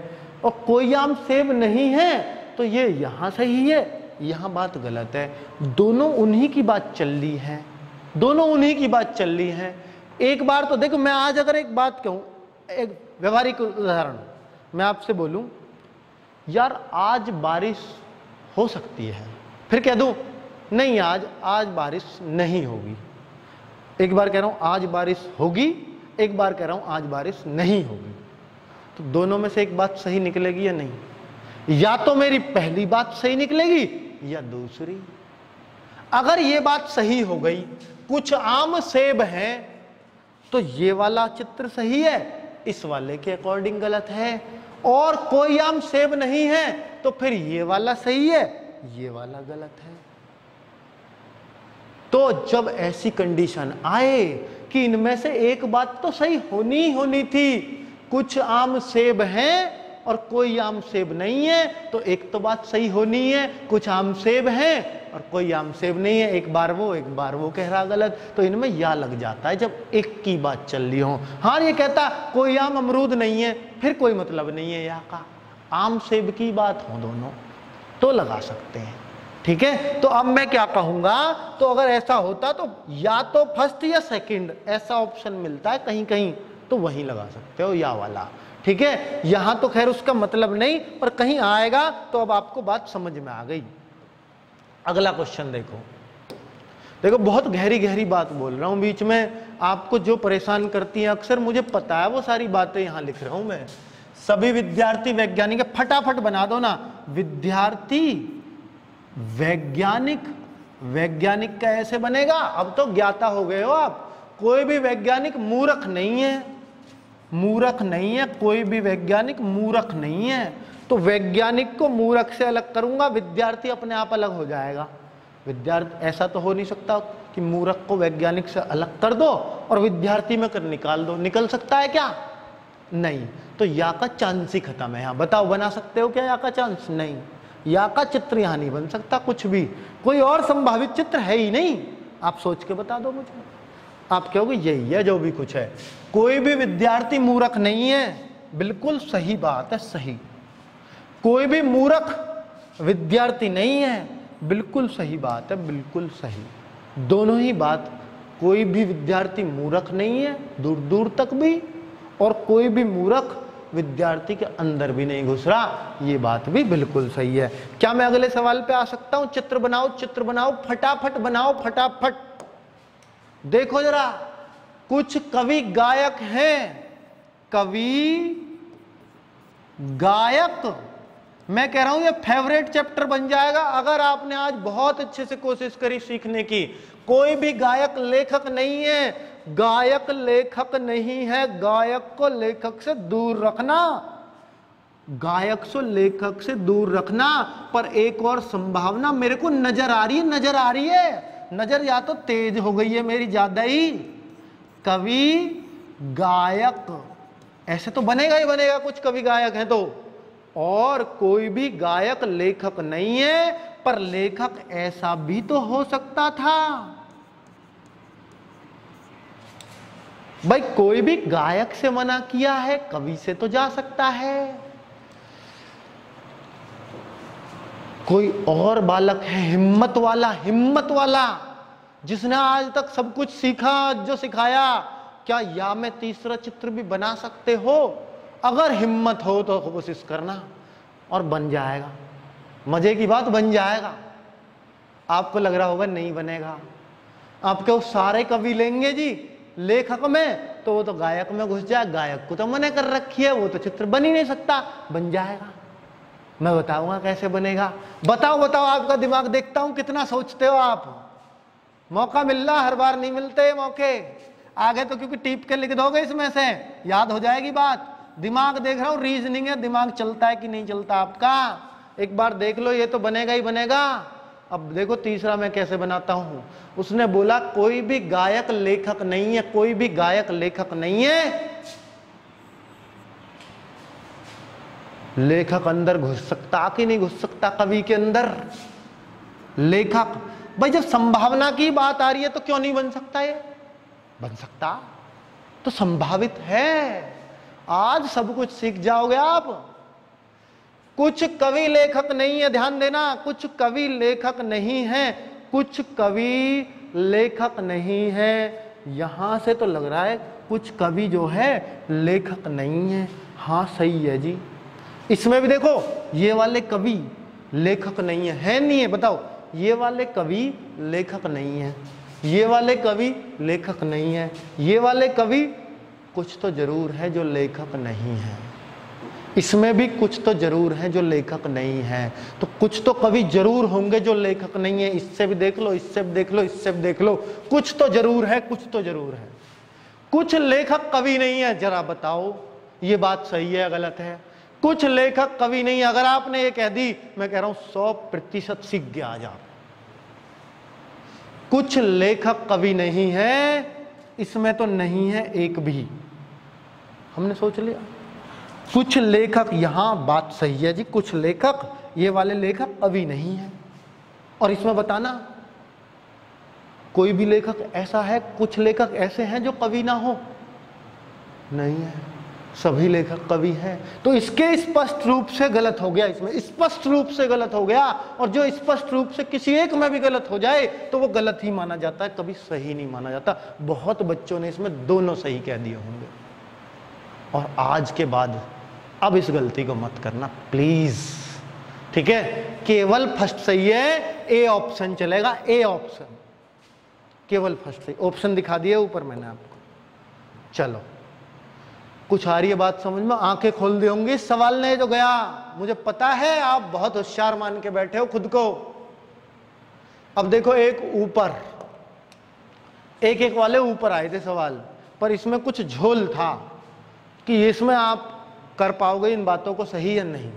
और कोई आम सेब नहीं है तो ये यहां सही है, यहां बात गलत है। दोनों उन्हीं की बात चल रही है, दोनों उन्हीं की बात चल रही है। एक बार तो देखो, मैं आज अगर एक बात कहूं, एक व्यवहारिक उदाहरण मैं आपसे बोलूं, यार आज बारिश हो सकती है, फिर कह दूं नहीं आज आज बारिश नहीं होगी। एक बार कह रहा हूं आज बारिश होगी, एक बार कह रहा हूं आज बारिश नहीं होगी, तो दोनों में से एक बात सही निकलेगी या नहीं? या तो मेरी पहली बात सही निकलेगी या दूसरी। अगर ये बात सही हो गई, कुछ आम सेब हैं, तो ये वाला चित्र सही है, इस वाले के अकॉर्डिंग गलत है। और कोई आम सेब नहीं है तो फिर ये वाला सही है, ये वाला गलत है। तो जब ऐसी कंडीशन आए कि इनमें से एक बात तो सही होनी ही होनी थी, कुछ आम सेब हैं और कोई आम सेब नहीं है, तो एक तो बात सही होनी है, कुछ आम सेब हैं और कोई आम सेब नहीं है, एक बार वो एक बार वो कह रहा गलत। तो इनमें या लग जाता है जब एक की बात चल रही हो। हाँ, ये कहता कोई आम अमरूद नहीं है, फिर कोई मतलब नहीं है या का, आम सेब की बात हो दोनों तो लगा सकते हैं। ठीक है, तो अब मैं क्या कहूंगा, तो अगर ऐसा होता तो या तो फर्स्ट या सेकंड ऐसा ऑप्शन मिलता है कहीं कहीं, तो वहीं लगा सकते हो या वाला। ठीक है, यहां तो खैर उसका मतलब नहीं, पर कहीं आएगा तो अब आपको बात समझ में आ गई। अगला क्वेश्चन देखो, देखो बहुत गहरी गहरी बात बोल रहा हूं बीच में, आपको जो परेशान करती है अक्सर मुझे पता है, वो सारी बातें यहां लिख रहा हूं मैं। सभी विद्यार्थी वैज्ञानिक, फटाफट बना दो ना, विद्यार्थी वैज्ञानिक, वैज्ञानिक का ऐसे बनेगा, अब तो ज्ञाता हो गए हो आप। कोई भी वैज्ञानिक मूर्ख नहीं है, मूर्ख नहीं है, कोई भी वैज्ञानिक मूर्ख नहीं है। तो वैज्ञानिक को मूर्ख से अलग करूंगा, विद्यार्थी अपने आप अलग हो जाएगा। विद्यार्थी, ऐसा तो हो नहीं सकता कि मूर्ख को वैज्ञानिक से अलग कर दो और विद्यार्थी में कर निकाल दो, निकल सकता है क्या? नहीं। तो या का चांस ही खत्म है। यहाँ बताओ, बना सकते हो क्या या का चांस? नहीं, या का चित्र यहाँ नहीं बन सकता, कुछ भी, कोई और संभावित चित्र है ही नहीं। आप सोच के बता दो मुझे, आप कहोगे यही है जो भी कुछ है। कोई भी विद्यार्थी मूर्ख नहीं है, बिल्कुल सही बात है, सही। कोई भी मूर्ख विद्यार्थी नहीं है, बिल्कुल सही बात है, बिल्कुल सही। दोनों ही बात, कोई भी विद्यार्थी मूर्ख नहीं है दूर दूर तक भी, और कोई भी मूर्ख विद्यार्थी के अंदर भी नहीं घुस रहा, ये बात भी बिल्कुल सही है। क्या मैं अगले सवाल पे आ सकता हूं? चित्र बनाओ, चित्र बनाओ, फटाफट बनाओ, फटाफट। देखो जरा, कुछ कवि गायक हैं, कवि गायक, मैं कह रहा हूं ये फेवरेट चैप्टर बन जाएगा अगर आपने आज बहुत अच्छे से कोशिश करी सीखने की। कोई भी गायक लेखक नहीं है, गायक लेखक नहीं है, गायक को लेखक से दूर रखना, गायक से लेखक से दूर रखना। पर एक और संभावना मेरे को नजर आ रही है, नजर आ रही है, नजर या तो तेज हो गई है मेरी ज्यादा ही। कवि गायक ऐसे तो बनेगा ही बनेगा, कुछ कवि गायक है तो, और कोई भी गायक लेखक नहीं है, पर लेखक ऐसा भी तो हो सकता था भाई। कोई भी गायक से मना किया है, कवि से तो जा सकता है। कोई और बालक है हिम्मत वाला, हिम्मत वाला, जिसने आज तक सब कुछ सीखा जो सिखाया, क्या या में तीसरा चित्र भी बना सकते हो? अगर हिम्मत हो तो कोशिश करना और बन जाएगा, मजे की बात बन जाएगा। आपको लग रहा होगा नहीं बनेगा, आपके वो सारे कवि लेंगे जी लेखक में, तो वो तो गायक में घुस जाए, गायक को तो मना कर रखी है, वो तो चित्र बन ही नहीं सकता। बन जाएगा, मैं बताऊंगा कैसे बनेगा। बताओ बताओ, आपका दिमाग देखता हूं कितना सोचते हो आप। मौका मिल रहा, हर बार नहीं मिलते मौके। आगे तो क्योंकि टीप के लिख दोगे, इसमें से याद हो जाएगी बात। दिमाग देख रहा हूं, रीजनिंग है, दिमाग चलता है कि नहीं चलता आपका, एक बार देख लो, ये तो बनेगा ही बनेगा। अब देखो तीसरा मैं कैसे बनाता हूं। उसने बोला कोई भी गायक लेखक नहीं है, कोई भी गायक लेखक नहीं है, लेखक अंदर घुस सकता कि नहीं घुस सकता कवि के अंदर? लेखक, भाई जब संभावना की बात आ रही है तो क्यों नहीं बन सकता? ये बन सकता, तो संभावित है। आज सब कुछ सीख जाओगे आप, कुछ कवि लेखक नहीं है, ध्यान देना, कुछ कवि लेखक नहीं है, कुछ कवि लेखक नहीं है। यहां से तो लग रहा है कुछ कवि जो है लेखक नहीं है। हाँ सही है जी। इसमें भी देखो ये वाले कवि लेखक नहीं है, है नहीं है, बताओ, ये वाले कवि लेखक नहीं है, ये वाले कवि लेखक नहीं है, ये वाले कवि कुछ तो जरूर है जो लेखक नहीं है। इसमें भी कुछ तो जरूर है जो लेखक नहीं है। तो कुछ तो कवि जरूर होंगे जो लेखक नहीं है। इससे भी देख लो, इससे भी देख लो, इससे भी देख लो, कुछ तो जरूर है, कुछ तो जरूर है। कुछ लेखक कवि नहीं है, जरा बताओ ये बात सही है या गलत है? कुछ लेखक कवि नहीं है। अगर आपने ये कह दी, मैं कह रहा हूं सौ प्रतिशत सीख गया आज आप। कुछ लेखक कवि नहीं है, इसमें तो नहीं है एक भी। हमने सोच लिया कुछ लेखक, यहां बात सही है जी, कुछ लेखक, ये वाले लेखक कवि नहीं है। और इसमें बताना कोई भी लेखक ऐसा है, कुछ लेखक ऐसे हैं जो कवि ना हो, नहीं है, सभी लेखक कवि हैं। तो इसके स्पष्ट रूप से गलत हो गया, इसमें स्पष्ट रूप से गलत हो गया। और जो स्पष्ट रूप से किसी एक में भी गलत हो जाए तो वो गलत ही माना जाता है, कभी सही नहीं माना जाता। बहुत बच्चों ने इसमें दोनों सही कह दिए होंगे। और आज के बाद अब इस गलती को मत करना प्लीज, ठीक है? केवल फर्स्ट सही है, ए ऑप्शन चलेगा, ए ऑप्शन, केवल फर्स्ट सही। ऑप्शन दिखा दिए ऊपर मैंने आपको। चलो, कुछ आ रही है बात समझ में? आंखें खोल दी होंगी इस सवाल ने जो गया। मुझे पता है आप बहुत होशियार मान के बैठे हो खुद को। अब देखो, एक ऊपर, एक एक वाले ऊपर आए थे सवाल, पर इसमें कुछ झोल था कि इसमें आप कर पाओगे इन बातों को सही या नहीं।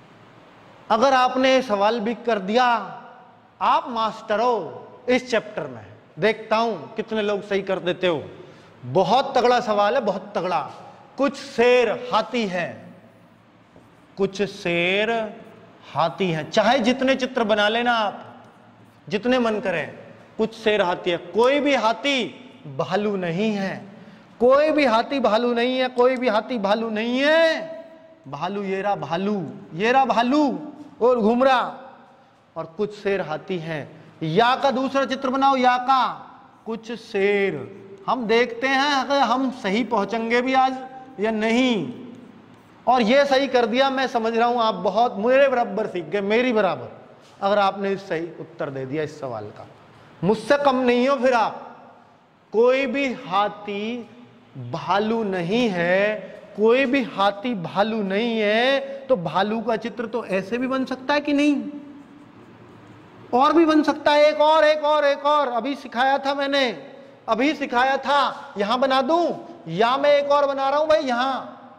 अगर आपने सवाल भी कर दिया, आप मास्टर हो इस चैप्टर में। देखता हूं कितने लोग सही कर देते हो। बहुत तगड़ा सवाल है, बहुत तगड़ा। कुछ शेर हाथी है, कुछ शेर हाथी है, चाहे जितने चित्र बना लेना आप, जितने मन करें। कुछ शेर हाथी है, कोई भी हाथी भालू नहीं है, कोई भी हाथी भालू नहीं है, कोई भी हाथी भालू नहीं है। भालू ये रहा, भालू ये रहा, भालू और घूम रहा। और कुछ शेर हाथी है। या का दूसरा चित्र बनाओ, या का कुछ शेर। हम देखते हैं अगर हम सही पहुंचेंगे भी आज या नहीं। और ये सही कर दिया, मैं समझ रहा हूं आप बहुत मेरे बराबर सीख गए, मेरी बराबर, अगर आपने सही उत्तर दे दिया इस सवाल का। मुझसे कम नहीं हो फिर आप। कोई भी हाथी भालू नहीं है, कोई भी हाथी भालू नहीं है। तो भालू का चित्र तो ऐसे भी बन सकता है कि नहीं? और भी बन सकता है, एक और एक और एक और अभी सिखाया था मैंने, अभी सिखाया था। यहां बना दूं या मैं एक और बना रहा हूं भाई। यहां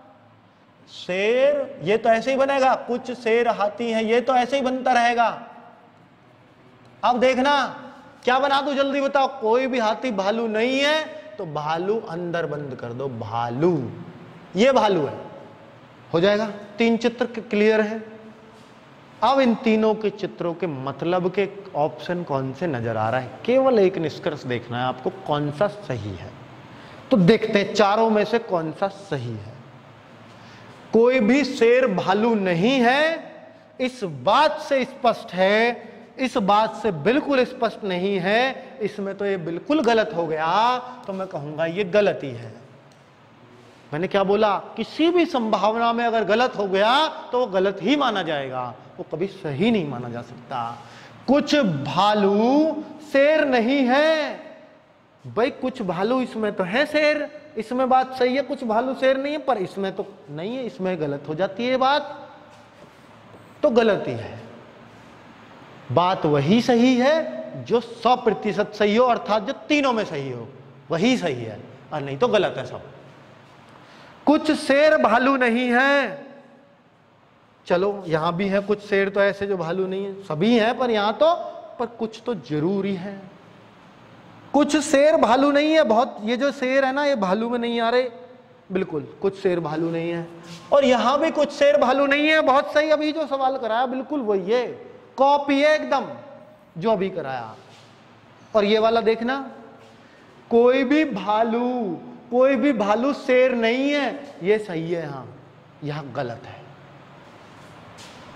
शेर, ये तो ऐसे ही बनेगा, कुछ शेर हाथी है, ये तो ऐसे ही बनता रहेगा। अब देखना क्या बना दूं, जल्दी बताओ। कोई भी हाथी भालू नहीं है, तो भालू अंदर बंद कर दो, भालू, ये भालू है, हो जाएगा। तीन चित्र क्लियर है। अब इन तीनों के चित्रों के मतलब के ऑप्शन कौन से नजर आ रहा है, केवल एक निष्कर्ष देखना है आपको, कौन सा सही है। तो देखते हैं चारों में से कौन सा सही है। कोई भी शेर भालू नहीं है, इस बात से स्पष्ट है, इस बात से बिल्कुल स्पष्ट नहीं है। इसमें तो ये बिल्कुल गलत हो गया, तो मैं कहूंगा ये गलत ही है। मैंने क्या बोला? किसी भी संभावना में अगर गलत हो गया तो वो गलत ही माना जाएगा, वो कभी सही नहीं माना जा सकता। कुछ भालू शेर नहीं है, भाई कुछ भालू इसमें तो है शेर, इसमें बात सही है, कुछ भालू शेर नहीं है, पर इसमें तो नहीं है, इसमें गलत हो जाती है बात, तो गलत ही है। बात वही सही है जो सौ प्रतिशत सही हो, अर्थात जो तीनों में सही हो, वही सही है, और नहीं तो गलत है सब। कुछ शेर भालू नहीं है, चलो यहां भी है कुछ शेर तो ऐसे जो भालू नहीं है, सभी हैं पर यहां तो, पर कुछ तो जरूरी है। कुछ शेर भालू नहीं है, बहुत, ये जो शेर है ना ये भालू में नहीं आ रहे, बिल्कुल कुछ शेर भालू नहीं है। और यहां भी कुछ शेर भालू नहीं है, बहुत सही। अभी जो सवाल कराया बिल्कुल वही है, कॉपी है एकदम जो अभी कराया। और ये वाला देखना, कोई भी भालू, कोई भी भालू शेर नहीं है, ये सही है। हाँ, यहां गलत है।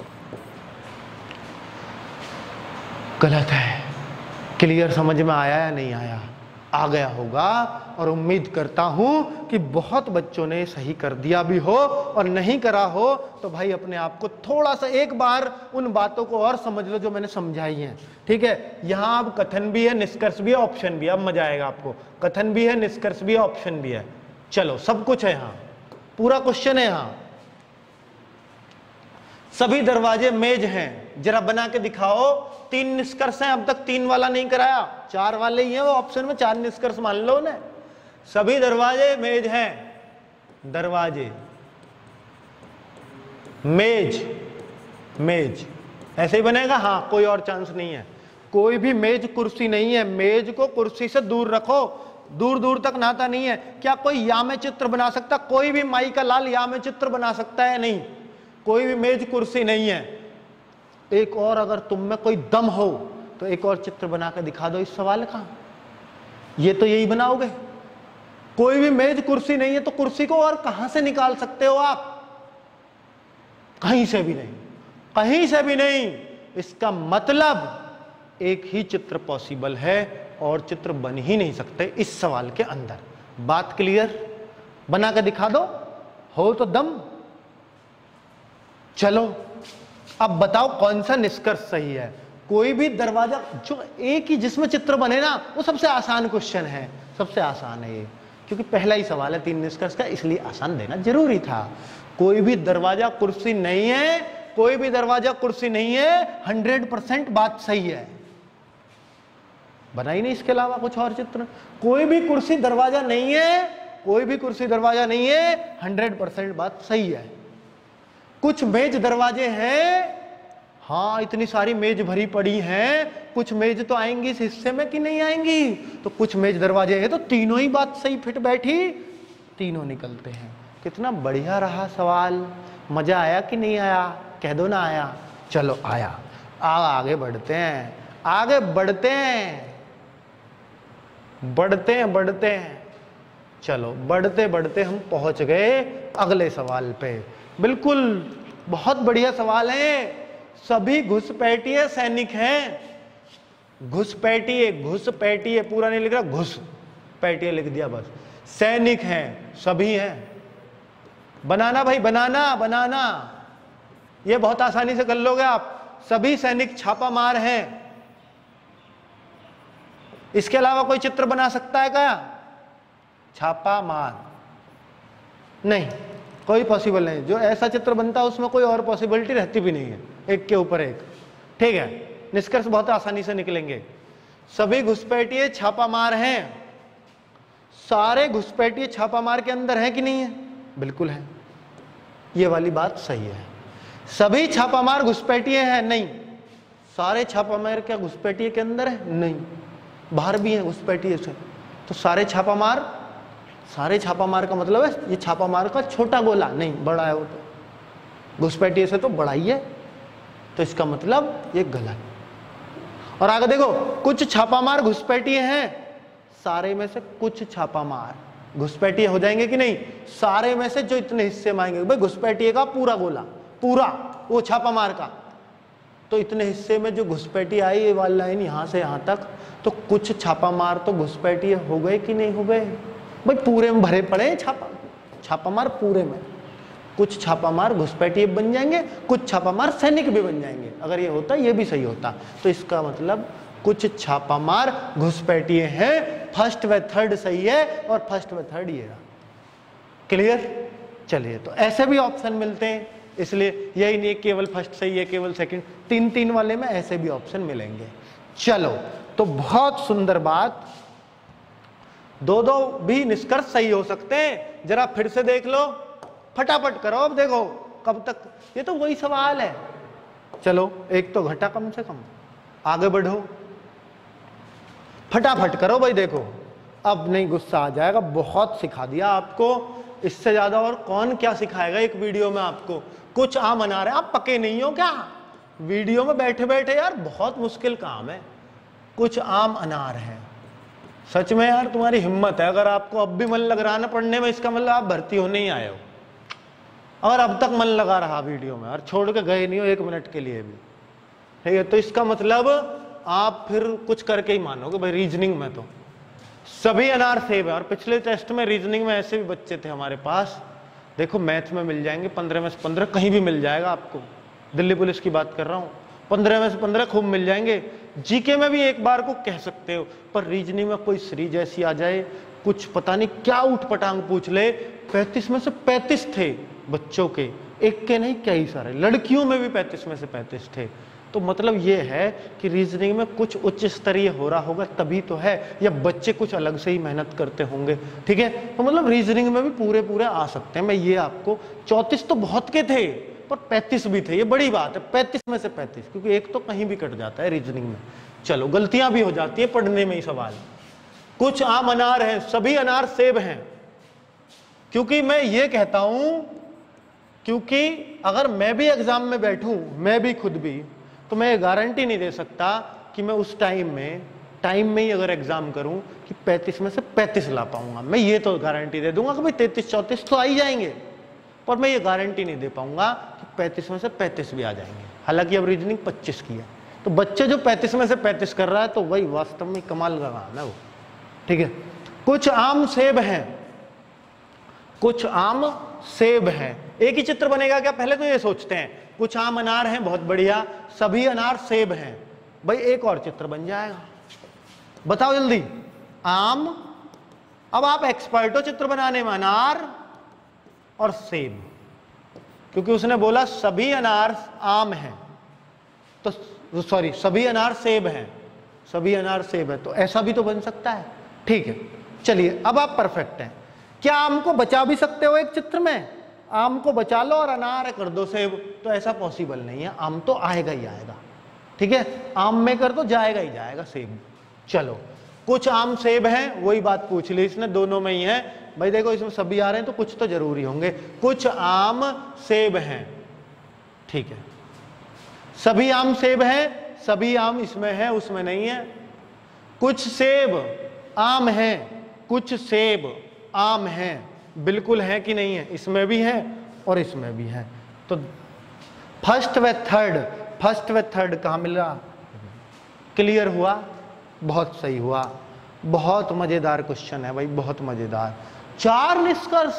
गलत है। क्लियर समझ में आया या नहीं आया? आ गया होगा, और उम्मीद करता हूं कि बहुत बच्चों ने सही कर दिया भी हो, और नहीं करा हो तो भाई अपने आप को थोड़ा सा एक बार उन बातों को और समझ लो जो मैंने समझाई हैं। ठीक है, यहां अब कथन भी है, निष्कर्ष भी है, ऑप्शन भी है। अब मजा आएगा आपको। कथन भी है, निष्कर्ष भी है, ऑप्शन भी है। चलो, सब कुछ है यहां, पूरा क्वेश्चन है यहां। सभी दरवाजे मेज हैं, जरा बना के दिखाओ। तीन निष्कर्ष हैं, अब तक तीन वाला नहीं कराया, चार वाले ही हैं वो ऑप्शन में, चार निष्कर्ष मान लो ने। सभी दरवाजे मेज हैं, दरवाजे मेज, मेज ऐसे ही बनेगा। हाँ, कोई और चांस नहीं है। कोई भी मेज कुर्सी नहीं है, मेज को कुर्सी से दूर रखो, दूर दूर तक नाता नहीं है। क्या कोई या में चित्र बना सकता? कोई भी माई का लाल या में चित्र बना सकता है? नहीं। कोई भी मेज कुर्सी नहीं है। एक और, अगर तुम में कोई दम हो तो एक और चित्र बना कर दिखा दो इस सवाल का। ये तो यही बनाओगे। कोई भी मेज कुर्सी नहीं है तो कुर्सी को और कहां से निकाल सकते हो आप? कहीं से भी नहीं, कहीं से भी नहीं। इसका मतलब एक ही चित्र पॉसिबल है, और चित्र बन ही नहीं सकते इस सवाल के अंदर। बात क्लियर? बना कर दिखा दो, हो तो दम। चलो, अब बताओ कौन सा निष्कर्ष सही है। कोई भी दरवाजा जो एक ही जिसमें चित्र बने ना, वो सबसे आसान क्वेश्चन है, सबसे आसान है ये, क्योंकि पहला ही सवाल है तीन निष्कर्ष का, इसलिए आसान देना जरूरी था। कोई भी दरवाजा कुर्सी नहीं है, कोई भी दरवाजा कुर्सी नहीं है, हंड्रेड परसेंट बात सही है। बनाई नहीं इसके अलावा कुछ और चित्र। कोई भी कुर्सी दरवाजा नहीं है, कोई भी कुर्सी दरवाजा नहीं है, हंड्रेड परसेंट बात सही है। कुछ मेज दरवाजे हैं, हाँ इतनी सारी मेज भरी पड़ी हैं, कुछ मेज तो आएंगी इस हिस्से में कि नहीं आएंगी? तो कुछ मेज दरवाजे हैं, तो तीनों ही बात सही फिट बैठी, तीनों निकलते हैं। कितना बढ़िया रहा सवाल। मजा आया कि नहीं आया? कह दो ना आया। चलो आया। आ आगे बढ़ते हैं, आगे बढ़ते हैं, बढ़ते हैं बढ़ते हैं। चलो बढ़ते बढ़ते हम पहुंच गए अगले सवाल पे। बिल्कुल बहुत बढ़िया सवाल है। सभी घुसपैठिए सैनिक हैं। घुसपैठिए, घुसपैठिए पूरा नहीं लिख रहा, घुसपैठिए लिख दिया बस। सैनिक हैं, सभी हैं। बनाना भाई, बनाना बनाना, ये बहुत आसानी से कर लोगे आप। सभी सैनिक छापा मार हैं। इसके अलावा कोई चित्र बना सकता है क्या? छापा मार नहीं, कोई पॉसिबल नहीं। जो ऐसा चित्र बनता है उसमें कोई और पॉसिबिलिटी रहती भी नहीं है, एक के ऊपर एक। ठीक है, निष्कर्ष बहुत आसानी से निकलेंगे। सभी घुसपैठिए छापामार हैं। सारे घुसपैठिए छापामार के अंदर हैं कि नहीं है? बिल्कुल है, ये वाली बात सही है। सभी छापामार घुसपैठिए हैं? नहीं। सारे छापामार क्या घुसपैठिए के अंदर है? नहीं, बाहर भी है घुसपैठिए से। तो सारे छापामार, सारे छापामार का मतलब है ये छापामार का छोटा गोला, नहीं बड़ा है वो तो। घुसपैठिए से तो बड़ा ही है, तो इसका मतलब ये गलत। और आगे देखो, कुछ छापामार घुसपैठिए हैं। सारे में से कुछ छापामार घुसपैठिए हो जाएंगे कि नहीं? सारे में से जो इतने हिस्से में आएंगे, भाई घुसपैठिए का पूरा गोला, पूरा वो छापामार का, तो इतने हिस्से में जो घुसपैठिए आई, ये वाली लाइन यहां से यहां तक, तो कुछ छापामार तो घुसपैठिए हो गए कि नहीं हो गए? भाई पूरे में भरे पड़े छापा, छापामार पूरे में। कुछ छापामार घुसपैठिए बन जाएंगे, कुछ छापामार सैनिक भी बन जाएंगे। अगर ये होता, ये भी सही होता। तो इसका मतलब कुछ छापामार घुसपैठिए हैं। फर्स्ट व थर्ड सही है, और फर्स्ट व थर्ड ये रहा। क्लियर? चलिए, तो ऐसे भी ऑप्शन मिलते हैं, इसलिए यही नहीं केवल फर्स्ट सही है, केवल सेकंड, तीन तीन वाले में ऐसे भी ऑप्शन मिलेंगे। चलो, तो बहुत सुंदर बात, दो दो भी निष्कर्ष सही हो सकते हैं। जरा फिर से देख लो, फटाफट करो। अब देखो कब तक, ये तो वही सवाल है। चलो, एक तो घटा कम से कम, आगे बढ़ो, फटाफट करो भाई। देखो अब नहीं गुस्सा आ जाएगा, बहुत सिखा दिया आपको, इससे ज्यादा और कौन क्या सिखाएगा एक वीडियो में आपको। कुछ आम अनार है, आप पके नहीं हो क्या वीडियो में बैठे बैठे? यार बहुत मुश्किल काम है। कुछ आम अनार है, सच में यार तुम्हारी हिम्मत है। अगर आपको अब भी मन लग रहा है ना पढ़ने में, इसका मतलब आप भर्ती होने ही आए हो। और अब तक मन लगा रहा वीडियो में और छोड़ के गए नहीं हो एक मिनट के लिए भी, ठीक है, तो इसका मतलब आप फिर कुछ करके ही मानोगे भाई रीजनिंग में तो सभी अनार सेब है। और पिछले टेस्ट में रीजनिंग में ऐसे भी बच्चे थे हमारे पास, देखो मैथ में मिल जाएंगे पंद्रह में से पंद्रह, कहीं भी मिल जाएगा आपको, दिल्ली पुलिस की बात कर रहा हूं, पंद्रह में से पंद्रह खूब मिल जाएंगे। जीके में भी एक बार को कह सकते हो, पर रीजनिंग में कोई सीरीज ऐसी आ जाए, कुछ पता नहीं क्या उठ पटांग पूछ ले। पैंतीस में से पैंतीस थे बच्चों के, एक के नहीं कई सारे, लड़कियों में भी पैंतीस में से पैंतीस थे। तो मतलब ये है कि रीजनिंग में कुछ उच्च स्तरीय हो रहा होगा तभी तो है, या बच्चे कुछ अलग से ही मेहनत करते होंगे, ठीक है। तो मतलब रीजनिंग में भी पूरे पूरे आ सकते हैं। मैं ये आपको, चौंतीस तो बहुत के थे पर पैंतीस भी थे, ये बड़ी बात है, पैंतीस में से पैंतीस, क्योंकि एक तो कहीं भी कट जाता है रीजनिंग में। चलो गलतियां भी हो जाती है पढ़ने में ही सवाल। कुछ आम अनार हैं, सभी अनार सेब हैं। क्योंकि मैं ये कहता हूं, क्योंकि अगर मैं भी एग्जाम में बैठूं, मैं भी खुद भी, तो मैं ये गारंटी नहीं दे सकता कि मैं उस टाइम में टाइम में ही अगर एग्जाम करूं कि पैंतीस में से पैंतीस ला पाऊंगा। मैं ये तो गारंटी दे दूंगा कि भाई तैंतीस चौंतीस तो आ ही जाएंगे, पर मैं ये गारंटी नहीं दे पाऊंगा कि पैंतीस में से पैंतीस भी आ जाएंगे। हालांकि अब रीजनिंग पच्चीस की है, तो बच्चे जो पैंतीस में से पैंतीस कर रहा है तो वही वास्तव में कमाल का काम है वो, ठीक है। कुछ आम सेब हैं, कुछ आम सेब हैं, एक ही चित्र बनेगा क्या? पहले तो ये सोचते हैं कुछ आम अनार हैं, बहुत बढ़िया, सभी अनार सेब हैं, भाई एक और चित्र बन जाएगा। बताओ जल्दी, आम, अब आप एक्सपर्ट हो चित्र बनाने में, अनार और सेब, क्योंकि उसने बोला सभी अनार आम हैं, तो सॉरी सभी अनार सेब हैं, सभी अनार सेब है, तो ऐसा भी तो बन सकता है, ठीक है। चलिए अब आप परफेक्ट हैं। क्या आम को बचा भी सकते हो एक चित्र में? आम को बचा लो और अनार कर दो सेब, तो ऐसा पॉसिबल नहीं है, आम तो आएगा ही आएगा, ठीक है। आम में कर दो जाएगा ही जाएगा सेब। चलो कुछ आम सेब हैं, वही बात पूछ ली इसने, दोनों में ही है भाई, देखो इसमें सभी आ रहे हैं तो कुछ तो जरूरी होंगे। कुछ आम सेब हैं, ठीक है, सभी आम सेब हैं, सभी आम इसमें है उसमें नहीं है। कुछ सेब आम हैं, कुछ सेब आम हैं, बिल्कुल है कि नहीं है? इसमें भी है और इसमें भी है। तो फर्स्ट व थर्ड, फर्स्ट व थर्ड कहाँ मिल रहा? क्लियर हुआ? बहुत सही हुआ, बहुत मजेदार क्वेश्चन है भाई, बहुत मजेदार। चार निष्कर्ष,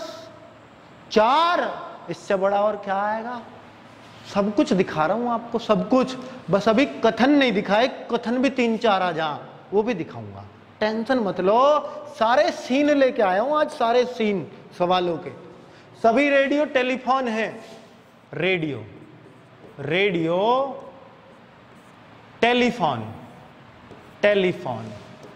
चार, इससे बड़ा और क्या आएगा? सब कुछ दिखा रहा हूं आपको, सब कुछ, बस अभी कथन नहीं दिखाए, कथन भी तीन चार आ जा, वो भी दिखाऊंगा, टेंशन मत लो। सारे सीन लेके आया हूं आज, सारे सीन सवालों के। सभी रेडियो टेलीफोन है, रेडियो रेडियो टेलीफोन टेलीफोन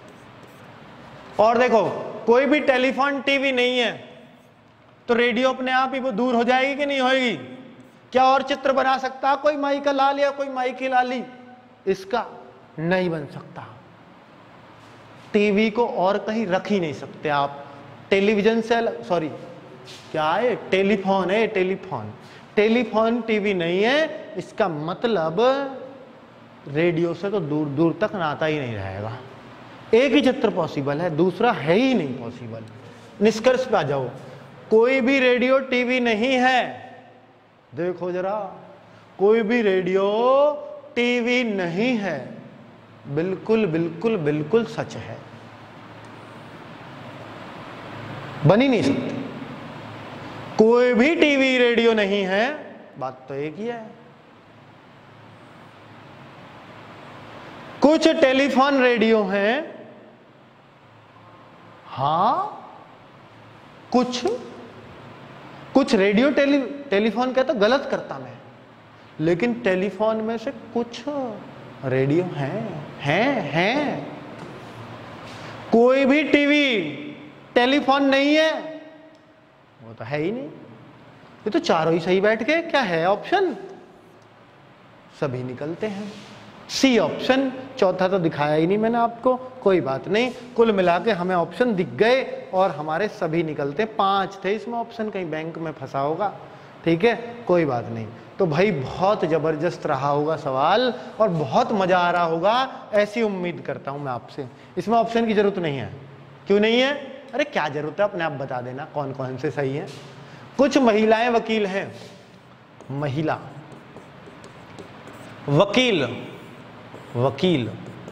और देखो कोई भी टेलीफोन टीवी नहीं है तो रेडियो अपने आप ही वो दूर हो जाएगी कि नहीं होगी? क्या और चित्र बना सकता कोई माई का लाल या कोई माई की लाली? इसका नहीं बन सकता। टीवी को और कहीं रख ही नहीं सकते आप, टेलीविजन से, सॉरी क्या है, टेलीफोन है, टेलीफोन टेलीफोन टीवी नहीं है, इसका मतलब रेडियो से तो दूर दूर तक नाता ही नहीं रहेगा। एक ही चित्र पॉसिबल है, दूसरा है ही नहीं पॉसिबल। निष्कर्ष पे आ जाओ, कोई भी रेडियो टीवी नहीं है, देखो जरा, कोई भी रेडियो टीवी नहीं है, बिल्कुल बिल्कुल बिल्कुल सच है, बन ही नहीं सकती। कोई भी टीवी रेडियो नहीं है, बात तो एक ही है। कुछ टेलीफोन रेडियो हैं, हां, कुछ कुछ रेडियो टेली टेलीफोन कहता गलत करता मैं, लेकिन टेलीफोन में से कुछ रेडियो हैं हैं हैं कोई भी टीवी टेलीफोन नहीं है, वो तो है ही नहीं। ये तो चारों ही सही बैठ के, क्या है ऑप्शन? सभी निकलते हैं, सी ऑप्शन। चौथा तो दिखाया ही नहीं मैंने आपको, कोई बात नहीं, कुल मिला के हमें ऑप्शन दिख गए और हमारे सभी निकलते। पांच थे इसमें ऑप्शन, कहीं बैंक में फंसा होगा, ठीक है, कोई बात नहीं। तो भाई बहुत जबरदस्त रहा होगा सवाल और बहुत मजा आ रहा होगा, ऐसी उम्मीद करता हूं मैं आपसे। इसमें ऑप्शन की जरूरत नहीं है, क्यों नहीं है? अरे क्या जरूरत है, अपने आप बता देना कौन कौन से सही है। कुछ महिलाएं वकील हैं, महिला वकील, वकील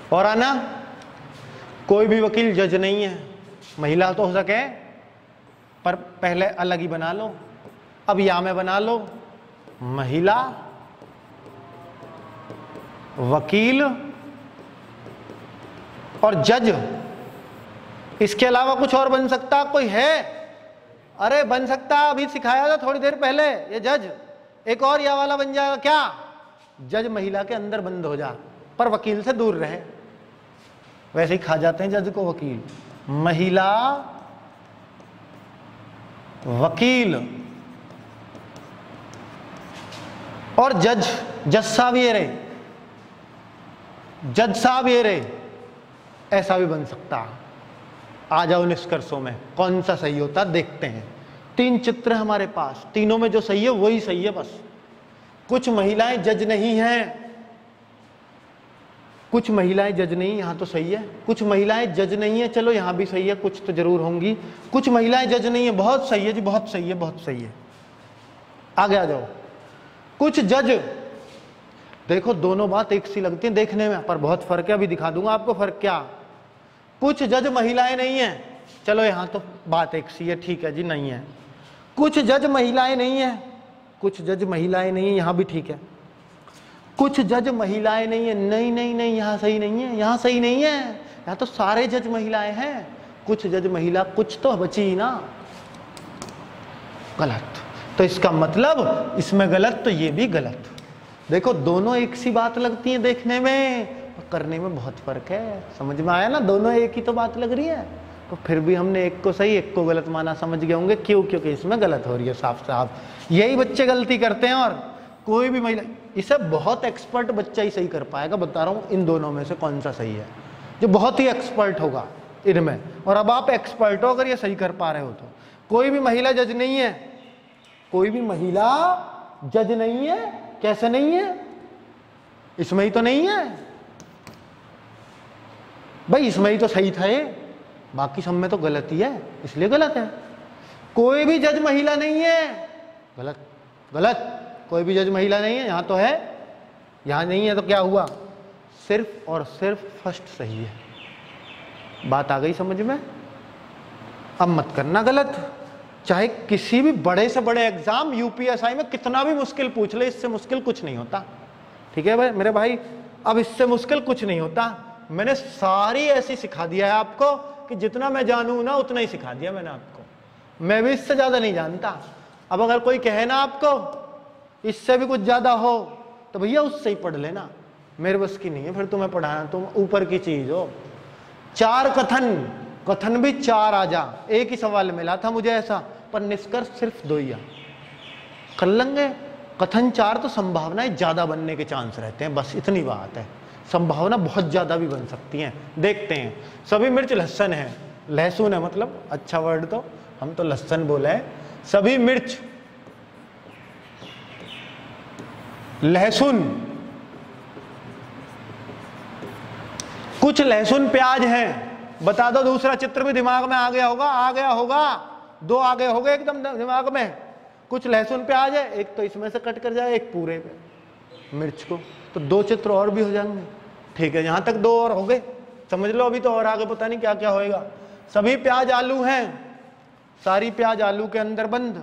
और आना, कोई भी वकील जज नहीं है। महिला तो हो सके पर पहले अलग ही बना लो। अब या में बना लो, महिला वकील और जज। इसके अलावा कुछ और बन सकता कोई है? अरे बन सकता, अभी सिखाया था थोड़ी देर पहले, ये जज। एक और या वाला बन जाएगा क्या? जज महिला के अंदर बंद हो जा, पर वकील से दूर रहे। वैसे ही खा जाते हैं जज को वकील। महिला वकील और जज, जज साहब ये रहे, जज साहब ये रहे, ऐसा भी बन सकता। आ जाओ निष्कर्षों में, कौन सा सही होता देखते हैं। तीन चित्र है हमारे पास, तीनों में जो सही है वही सही है बस। कुछ महिलाएं जज नहीं हैं, कुछ महिलाएं जज नहीं, यहां तो सही है। कुछ महिलाएं जज नहीं है, चलो यहां भी सही है, कुछ तो जरूर होंगी। कुछ महिलाएं जज नहीं है, बहुत सही है जी, बहुत सही है, बहुत सही है। आगे आ जाओ। कुछ जज, देखो दोनों बात एक सी लगती है देखने में, पर बहुत फर्क है, अभी दिखा दूंगा आपको फर्क क्या। कुछ जज महिलाएं नहीं है, चलो यहां तो बात एक सी है, ठीक है जी, नहीं है। कुछ जज महिलाएं नहीं है, कुछ जज महिलाएं नहीं है, यहां भी ठीक है। कुछ जज महिलाएं नहीं है, नहीं नहीं नहीं, यहां सही नहीं है, यहां सही नहीं है, यहां तो सारे जज महिलाएं हैं। कुछ जज महिला, कुछ तो बची ही ना, गलत। तो इसका मतलब इसमें गलत तो ये भी गलत। देखो दोनों एक सी बात लगती है देखने में, करने में बहुत फर्क है। समझ में आया ना, दोनों एक ही तो बात लग रही है, तो फिर भी हमने एक को सही एक को गलत माना। समझ गए होंगे क्यों? क्योंकि इसमें गलत हो रही है साफ साफ। यही बच्चे गलती करते हैं, और कोई भी महिला, इसे बहुत एक्सपर्ट बच्चा ही सही कर पाएगा। बता रहा हूं इन दोनों में से कौन सा सही है, जो बहुत ही एक्सपर्ट होगा इनमें। और अब आप एक्सपर्ट हो अगर ये सही कर पा रहे हो तो। कोई भी महिला जज नहीं है, कोई भी महिला जज नहीं है। कैसे नहीं है? इसमें ही तो नहीं है भाई, इसमें ही तो सही था ये, बाकी सब में तो गलत ही है, इसलिए गलत है। कोई भी जज महिला नहीं है, गलत गलत। कोई भी जज महिला नहीं है, यहां तो है, यहां नहीं है, तो क्या हुआ? सिर्फ और सिर्फ फर्स्ट सही है। बात आ गई समझ में? अब मत करना गलत। चाहे किसी भी बड़े से बड़े एग्जाम यूपीएसआई में कितना भी मुश्किल पूछ ले, इससे मुश्किल कुछ नहीं होता। ठीक है भाई मेरे भाई, अब इससे मुश्किल कुछ नहीं होता। मैंने सारी ऐसी सिखा दिया है आपको कि जितना मैं जानूं ना उतना ही सिखा दिया मैंने आपको। मैं भी इससे ज्यादा नहीं जानता। अब अगर कोई कहे ना आपको इससे भी कुछ ज्यादा हो, तो भैया उससे ही पढ़ लेना, मेरे बस की नहीं है फिर तुम्हें पढ़ाना, तुम ऊपर की चीज हो। चार कथन, कथन भी चार आ जा। एक ही सवाल मिला था मुझे ऐसा, पर निष्कर्ष सिर्फ दो ही आ। कर लेंगे कथन चार, तो संभावनाएं ज्यादा बनने के चांस रहते हैं, बस इतनी बात है। संभावना बहुत ज्यादा भी बन सकती हैं। देखते हैं। सभी मिर्च लहसुन है, लहसुन है मतलब अच्छा वर्ड, तो हम तो लहसुन बोले हैं। सभी मिर्च लहसुन, कुछ लहसुन प्याज है। बता दो, दूसरा चित्र भी दिमाग में आ गया होगा, आ गया होगा, दो आगे हो गए एकदम दिमाग में। कुछ लहसुन प्याज है, एक तो इसमें से कट कर जाए, एक पूरे पे मिर्च को, तो दो चित्र और भी हो जाएंगे। ठीक है, यहां तक दो और हो गए, समझ लो। अभी तो और आगे पता नहीं क्या क्या होएगा। सभी प्याज आलू हैं, सारी प्याज आलू के अंदर बंद।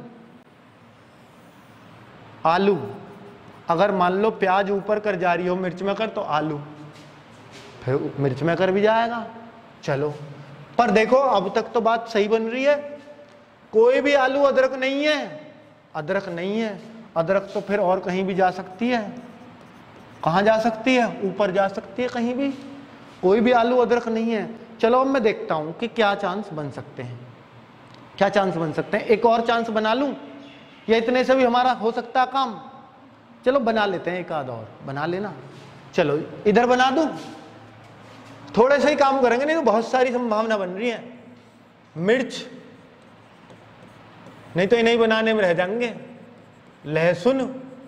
आलू, अगर मान लो प्याज ऊपर कर जा रही हो मिर्च में कर, तो आलू फिर मिर्च में कर भी जाएगा। चलो, पर देखो अब तक तो बात सही बन रही है। कोई भी आलू अदरक नहीं है, अदरक नहीं है। अदरक तो फिर और कहीं भी जा सकती है। कहां जा सकती है? ऊपर जा सकती है कहीं भी। कोई भी आलू अदरक नहीं है। चलो अब मैं देखता हूं कि क्या चांस बन सकते हैं, क्या चांस बन सकते हैं। एक और चांस बना लूं या इतने से भी हमारा हो सकता है काम? चलो बना लेते हैं, एक आध और बना लेना। चलो इधर बना दूं, थोड़े से ही काम करेंगे, नहीं तो बहुत सारी संभावना बन रही है। मिर्च नहीं तो इन्हें बनाने में रह जाएंगे। लहसुन,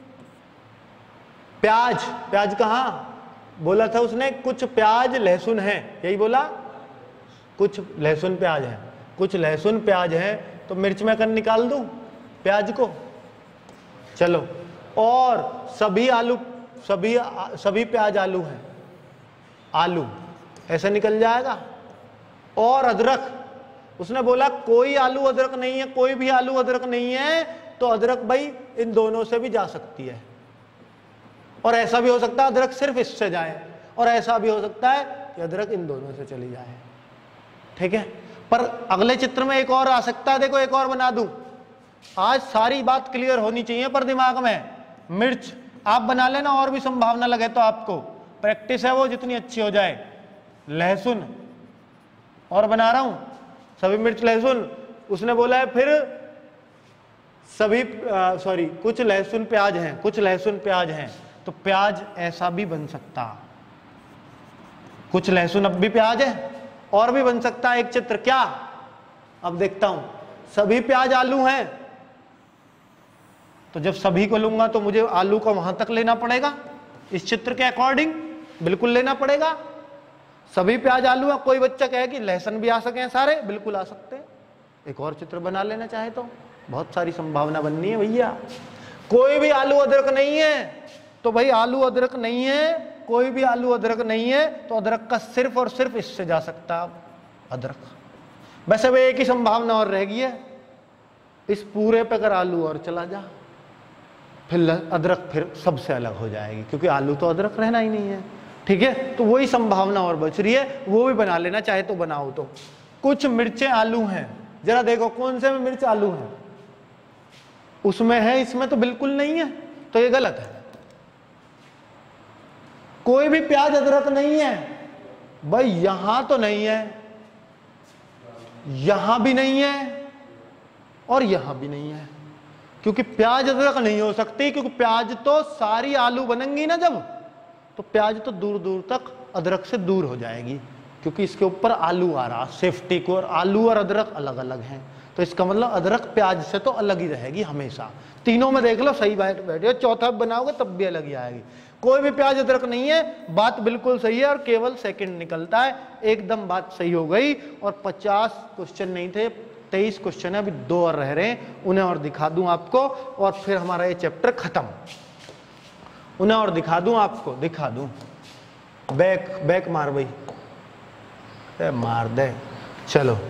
प्याज, प्याज कहां बोला था उसने? कुछ प्याज लहसुन है, यही बोला। कुछ लहसुन प्याज है, कुछ लहसुन प्याज है, तो मिर्च में कर निकाल दूं प्याज को। चलो, और सभी आलू, सभी सभी प्याज आलू हैं। आलू ऐसे निकल जाएगा। और अदरक, उसने बोला कोई आलू अदरक नहीं है, कोई भी आलू अदरक नहीं है, तो अदरक भाई इन दोनों से भी जा सकती है। और ऐसा भी हो सकता है अदरक सिर्फ इससे जाए, और ऐसा भी हो सकता है कि अदरक इन दोनों से चली जाए। ठीक है, पर अगले चित्र में एक और आ सकता है। देखो एक और बना दूं, आज सारी बात क्लियर होनी चाहिए पर दिमाग में। मिर्च आप बना लेना, और भी संभावना लगे तो आपको, प्रैक्टिस है वो जितनी अच्छी हो जाए। लहसुन और बना रहा हूं, सभी मिर्च लहसुन, उसने बोला है फिर सभी सॉरी कुछ लहसुन प्याज हैं, कुछ लहसुन प्याज हैं, तो प्याज ऐसा भी बन सकता, कुछ लहसुन अब भी प्याज है, और भी बन सकता है एक चित्र। क्या, अब देखता हूं, सभी प्याज आलू हैं, तो जब सभी को लूंगा तो मुझे आलू को वहां तक लेना पड़ेगा, इस चित्र के अकॉर्डिंग बिल्कुल लेना पड़ेगा। सभी प्याज आलू है, कोई बच्चा कहे कि लहसुन भी आ सके सारे, बिल्कुल आ सकते हैं। एक और चित्र बना लेना चाहे तो, बहुत सारी संभावना बननी है भैया। कोई भी आलू अदरक नहीं है, तो भाई आलू अदरक नहीं है, कोई भी आलू अदरक नहीं है, तो अदरक का सिर्फ और सिर्फ इससे जा सकता है अदरक। वैसे वे एक ही संभावना और रह गई है, इस पूरे पे अगर आलू और चला जा, फिर अदरक फिर सबसे अलग हो जाएगी, क्योंकि आलू तो अदरक रहना ही नहीं है। ठीक है, तो वही संभावना और बच रही है, वो भी बना लेना चाहे तो बनाओ। तो कुछ मिर्चें आलू हैं, जरा देखो कौन से में मिर्च आलू है, उसमें है, इसमें तो बिल्कुल नहीं है, तो ये गलत है। कोई भी प्याज अदरक नहीं है, भाई यहां तो नहीं है, यहां भी नहीं है, और यहां भी नहीं है, क्योंकि प्याज अदरक नहीं हो सकती, क्योंकि प्याज तो सारी आलू बनेंगी ना जब, तो प्याज तो दूर दूर तक अदरक से दूर हो जाएगी, क्योंकि इसके ऊपर आलू आ रहा, सेफ्टी को, और आलू और अदरक अलग अलग हैं, तो इसका मतलब अदरक प्याज से तो अलग ही रहेगी हमेशा। तीनों में देख लो सही बैठ बैठे, चौथा बनाओगे तब भी अलग ही आएगी। कोई भी प्याज अदरक नहीं है, बात बिल्कुल सही है, और केवल सेकंड निकलता है, एकदम बात सही हो गई। और पचास क्वेश्चन नहीं थे, तेईस क्वेश्चन है, अभी दो और रह रहे हैं, उन्हें और दिखा दूं आपको, और फिर हमारा ये चैप्टर खत्म। उन्हें और दिखा दूं आपको, दिखा दूं, बैक बैक मार भाई, मार दे। चलो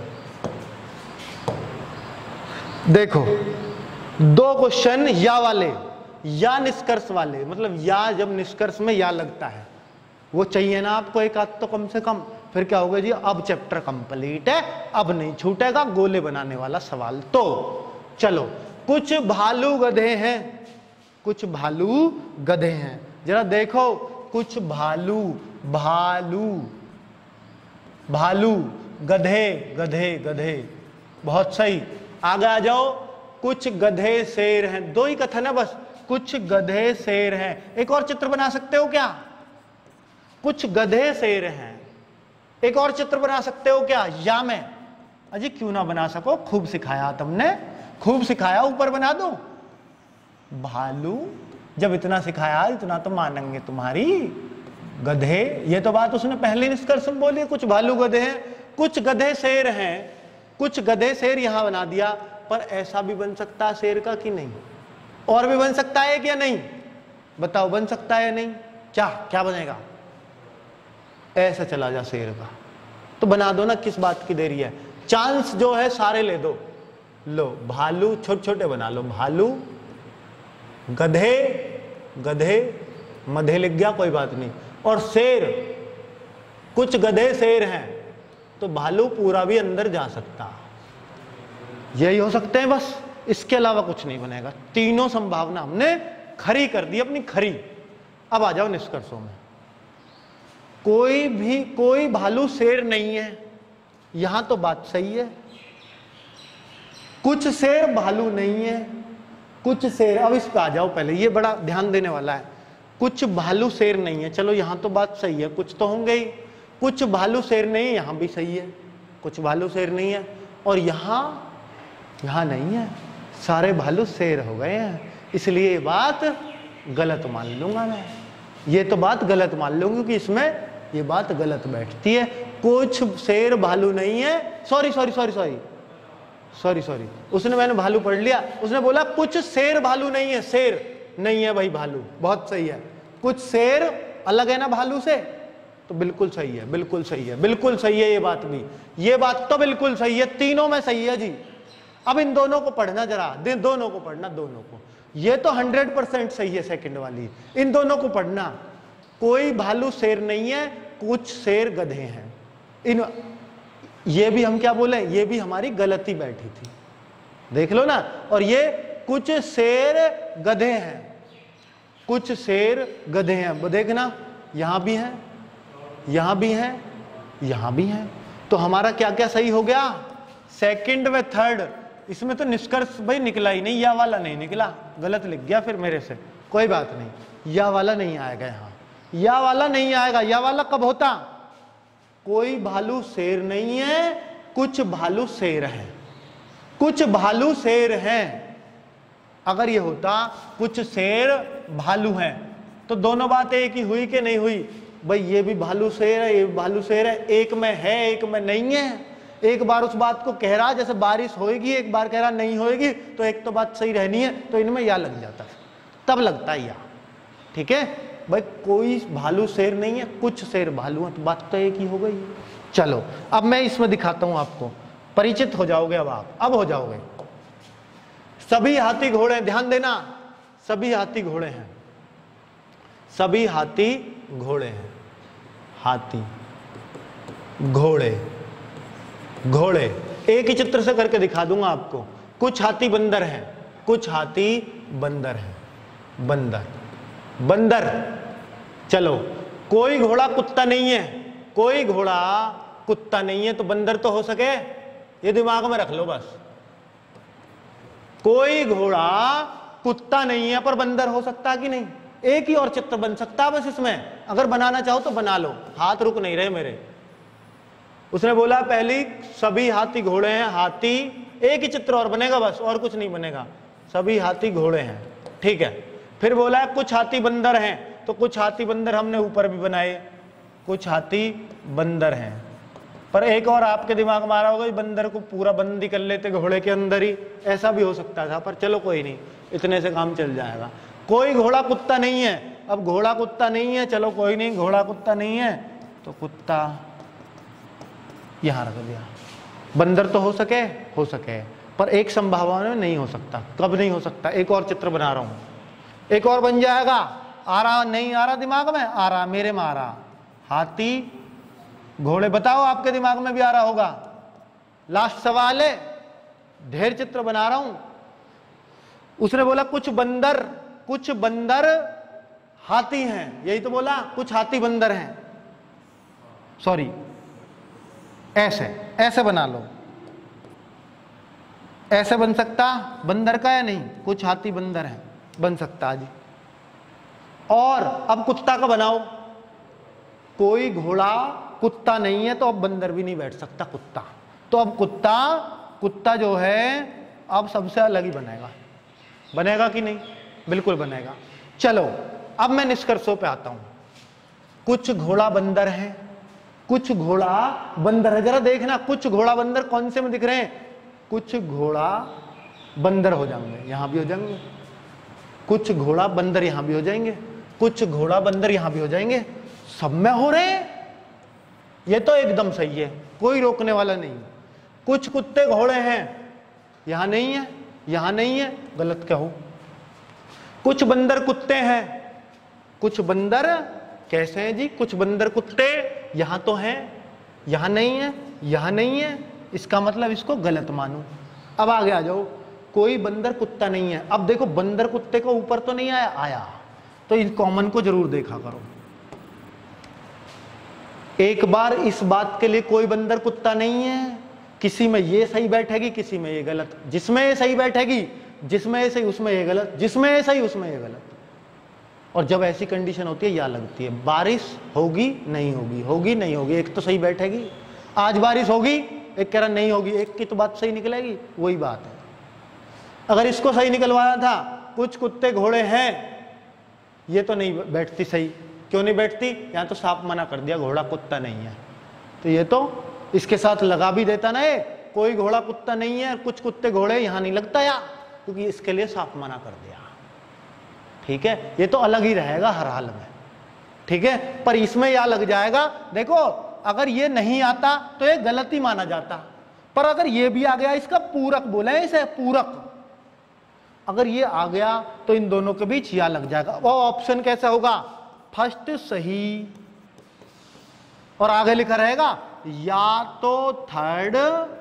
देखो, दो क्वेश्चन या वाले, या निष्कर्ष वाले, मतलब या जब निष्कर्ष में या लगता है, वो चाहिए ना आपको एक आध तो कम से कम। फिर क्या होगा जी, अब चैप्टर कंप्लीट है, अब नहीं छूटेगा गोले बनाने वाला सवाल। तो चलो, कुछ भालू गधे हैं, कुछ भालू गधे हैं, जरा देखो, कुछ भालू, भालू भालू, गधे गधे गधे, बहुत सही, आगे आ जाओ। कुछ गधे शेर हैं, दो ही कथन है बस, कुछ गधे शेर हैं। एक और चित्र बना सकते हो क्या, कुछ गधे शेर हैं, एक और चित्र बना सकते हो क्या, या मैं, अजी क्यों ना बना सको, खूब सिखाया तुमने, खूब सिखाया, ऊपर बना दो। भालू, जब इतना सिखाया इतना तो मानेंगे तुम्हारी। गधे, ये तो बात उसने पहले निष्कर्ष में बोली, कुछ भालू गधे हैं, कुछ गधे शेर हैं, कुछ गधे शेर यहां बना दिया, पर ऐसा भी बन सकता है शेर का कि नहीं, और भी बन सकता है क्या नहीं, बताओ बन सकता है या नहीं, क्या क्या बनेगा, ऐसा चला जा शेर का, तो बना दो ना, किस बात की देरी है, चांस जो है सारे ले दो। लो भालू छोटे छोटे बना लो, भालू, गधे, गधे मधे लिख गया कोई बात नहीं, और शेर, कुछ गधे शेर हैं, तो भालू पूरा भी अंदर जा सकता, यही हो सकते हैं बस, इसके अलावा कुछ नहीं बनेगा। तीनों संभावना हमने खरी कर दी अपनी, खरी। अब आ जाओ निष्कर्षों में। कोई भी, कोई भालू शेर नहीं है, यहां तो बात सही है। कुछ शेर भालू नहीं है, कुछ शेर, अब इस पे आ जाओ पहले, ये बड़ा ध्यान देने वाला है। कुछ भालू शेर नहीं है, चलो यहां तो बात सही है, कुछ तो होंगे ही। कुछ भालू शेर नहीं है, यहां भी सही है, कुछ भालू शेर नहीं है, और यहां यहां नहीं है, सारे भालू शेर हो गए हैं, इसलिए ये बात गलत मान लूंगा मैं, ये तो बात गलत मान लूंगी, क्योंकि इसमें ये बात गलत बैठती है। कुछ शेर भालू नहीं है, sorry sorry sorry sorry sorry sorry उसने, मैंने भालू पढ़ लिया, उसने बोला कुछ शेर भालू नहीं है, शेर नहीं है भाई भालू, बहुत सही है। कुछ शेर अलग है ना भालू से, तो बिल्कुल सही है, बिल्कुल सही है, बिल्कुल सही है ये बात भी, ये बात तो बिल्कुल सही है, तीनों में सही है जी। अब इन दोनों को पढ़ना जरा, दोनों को पढ़ना, दोनों को, ये तो हंड्रेड परसेंट सही है सेकंड वाली, इन दोनों को पढ़ना। कोई भालू शेर नहीं है, कुछ शेर गधे हैं। इन ये भी हम क्या बोले, ये भी हमारी गलती बैठी थी, देख लो ना। और ये कुछ शेर गधे हैं, कुछ शेर गधे हैं, वो देखना यहां भी है, यहां भी है, यहां भी है। तो हमारा क्या क्या सही हो गया, सेकंड व थर्ड। इसमें तो निष्कर्ष भाई निकला ही नहीं, या वाला नहीं निकला, गलत लिख गया फिर मेरे से, कोई बात नहीं, या वाला नहीं आएगा यहां, या वाला नहीं आएगा। या वाला कब होता, कोई भालू शेर नहीं है, कुछ भालू शेर है, कुछ भालू शेर हैं। अगर ये होता कुछ शेर भालू हैं, तो दोनों बातें एक ही हुई कि नहीं हुई, भाई ये भी भालू शेर है, ये भी भालू शेर है, एक में है एक में नहीं है। एक बार उस बात को कह रहा जैसे बारिश होएगी, एक बार कह रहा नहीं होएगी, तो एक तो बात सही रहनी है, तो इनमें या लग जाता, तब लगता है या। ठीक है भाई, कोई भालू शेर नहीं है, कुछ शेर भालू है, तो बात तो एक ही हो गई। चलो अब मैं इसमें दिखाता हूं आपको, परिचित हो जाओगे अब आप, अब हो जाओगे। सभी हाथी घोड़े, ध्यान देना, सभी हाथी घोड़े हैं, सभी हाथी घोड़े हैं, हाथी घोड़े घोड़े एक ही चित्र से करके दिखा दूंगा आपको। कुछ हाथी बंदर हैं, कुछ हाथी बंदर हैं, बंदर बंदर। चलो कोई घोड़ा कुत्ता नहीं है, कोई घोड़ा कुत्ता नहीं है, तो बंदर तो हो सके, ये दिमाग में रख लो बस। कोई घोड़ा कुत्ता नहीं है पर बंदर हो सकता कि नहीं, एक ही और चित्र बन सकता है बस इसमें, अगर बनाना चाहो तो बना लो, हाथ रुक नहीं रहे मेरे। उसने बोला पहली सभी हाथी घोड़े हैं, हाथी, एक ही चित्र और बनेगा बस, और कुछ नहीं बनेगा, सभी हाथी घोड़े हैं, ठीक है। फिर बोला कुछ हाथी बंदर हैं, तो कुछ हाथी बंदर हमने ऊपर भी बनाए, कुछ हाथी बंदर हैं। पर एक और आपके दिमाग में आ रहा होगा, बंदर को पूरा बंद ही कर लेते घोड़े के अंदर ही, ऐसा भी हो सकता था, पर चलो कोई नहीं, इतने से काम चल जाएगा। कोई घोड़ा कुत्ता नहीं है, अब घोड़ा कुत्ता नहीं है, चलो कोई नहीं, घोड़ा कुत्ता नहीं है, तो कुत्ता यहां रख दिया। बंदर तो हो सके, हो सके, पर एक संभावना में नहीं हो सकता। कब नहीं हो सकता, एक और चित्र बना रहा हूं, एक और बन जाएगा। आ रहा नहीं आ रहा दिमाग में, आ रहा, मेरे में आ रहा, हाथी घोड़े, बताओ आपके दिमाग में भी आ रहा होगा। लास्ट सवाल है, ढेर चित्र बना रहा हूं। उसने बोला कुछ बंदर, कुछ बंदर हाथी हैं, यही तो बोला, कुछ हाथी बंदर हैं, सॉरी ऐसे ऐसे बना लो, ऐसे बन सकता बंदर का या नहीं, कुछ हाथी बंदर हैं, बन सकता जी। और अब कुत्ता का बनाओ, कोई घोड़ा कुत्ता नहीं है, तो अब बंदर भी नहीं बैठ सकता, कुत्ता। तो अब कुत्ता, कुत्ता जो है अब सबसे अलग ही बनेगा, बनेगा कि नहीं, बिल्कुल बनेगा। चलो अब मैं निष्कर्षों पे आता हूं। कुछ घोड़ा बंदर है, कुछ घोड़ा बंदर है, जरा देखना कुछ घोड़ा बंदर कौन से में दिख रहे हैं, कुछ घोड़ा बंदर हो जाएंगे, यहां भी हो जाएंगे, कुछ घोड़ा बंदर यहां भी हो जाएंगे, कुछ घोड़ा बंदर यहां भी हो जाएंगे, सब में हो रहे हैं, ये तो एकदम सही है, कोई रोकने वाला नहीं। कुछ कुत्ते घोड़े हैं, यहां नहीं है, यहां नहीं है, गलत क्या हो। कुछ बंदर कुत्ते हैं, कुछ बंदर कैसे हैं जी, कुछ बंदर कुत्ते यहां तो हैं, यहां नहीं है, यहां नहीं है, इसका मतलब इसको गलत मानो। अब आगे आ जाओ, कोई बंदर कुत्ता नहीं है। अब देखो बंदर कुत्ते को ऊपर तो नहीं आया, आया, तो इस कॉमन को जरूर देखा करो। एक बार इस बात के लिए कोई बंदर कुत्ता नहीं है, किसी में ये सही बैठेगी, किसी में ये गलत, जिसमें ये सही बैठेगी, जिसमें ये सही उसमें ये गलत, जिसमें ये सही उसमें ये गलत। और जब ऐसी कंडीशन होती है या लगती है, बारिश होगी नहीं होगी, होगी नहीं होगी, एक तो सही बैठेगी, आज बारिश होगी, एक कह रहा नहीं होगी, एक की तो बात सही निकलेगी, वही बात है। अगर इसको सही निकलवाना था, कुछ कुत्ते घोड़े हैं, ये तो नहीं बैठती सही, क्यों नहीं बैठती, यहां तो साफ मना कर दिया घोड़ा कुत्ता नहीं है, तो ये तो इसके साथ लगा भी देता ना, ये कोई घोड़ा कुत्ता नहीं है, कुछ कुत्ते घोड़े, यहां नहीं लगता या, क्योंकि इसके लिए साफ मना कर दिया, ठीक है। ये तो अलग ही रहेगा हर हाल में, ठीक है, पर इसमें या लग जाएगा, देखो अगर ये नहीं आता तो ये गलत ही माना जाता, पर अगर ये भी आ गया, इसका पूरक बोले हैं इसे, पूरक, अगर ये आ गया तो इन दोनों के बीच या लग जाएगा। वो ऑप्शन कैसा होगा, फर्स्ट सही और आगे लिखा रहेगा या तो थर्ड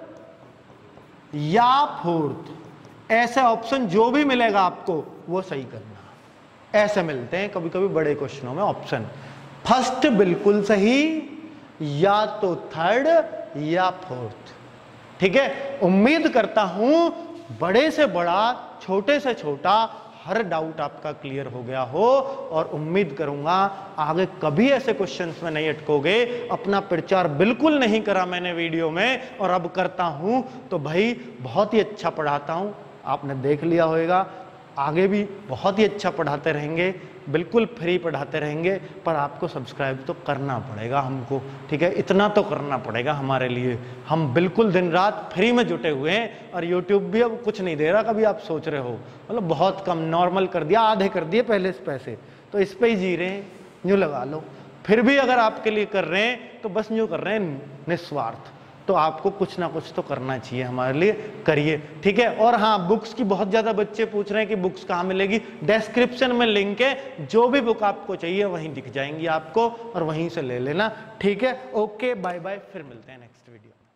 या फोर्थ, ऐसे ऑप्शन जो भी मिलेगा आपको वो सही करना। ऐसे मिलते हैं कभी कभी बड़े क्वेश्चनों में ऑप्शन, फर्स्ट बिल्कुल सही या तो थर्ड या फोर्थ। ठीक है, उम्मीद करता हूं बड़े से बड़ा छोटे से छोटा हर डाउट आपका क्लियर हो गया हो, और उम्मीद करूंगा आगे कभी ऐसे क्वेश्चंस में नहीं अटकोगे। अपना प्रचार बिल्कुल नहीं करा मैंने वीडियो में, और अब करता हूं तो भाई बहुत ही अच्छा पढ़ाता हूं, आपने देख लिया होगा। आगे भी बहुत ही अच्छा पढ़ाते रहेंगे, बिल्कुल फ्री पढ़ाते रहेंगे, पर आपको सब्सक्राइब तो करना पड़ेगा हमको। ठीक है, इतना तो करना पड़ेगा हमारे लिए, हम बिल्कुल दिन रात फ्री में जुटे हुए हैं, और यूट्यूब भी अब कुछ नहीं दे रहा, कभी आप सोच रहे हो, मतलब बहुत कम, नॉर्मल कर दिया, आधे कर दिए पहले से पैसे, तो इस पे ही जी रहे हैं, यूँ लगा लो। फिर भी अगर आपके लिए कर रहे हैं तो बस यूँ कर रहे हैं निस्वार्थ, तो आपको कुछ ना कुछ तो करना चाहिए हमारे लिए, करिए। ठीक है, और हाँ, बुक्स की बहुत ज्यादा बच्चे पूछ रहे हैं कि बुक्स कहाँ मिलेगी, डिस्क्रिप्शन में लिंक है, जो भी बुक आपको चाहिए वहीं दिख जाएंगी आपको, और वहीं से ले लेना। ठीक है, ओके, बाय बाय, फिर मिलते हैं नेक्स्ट वीडियो।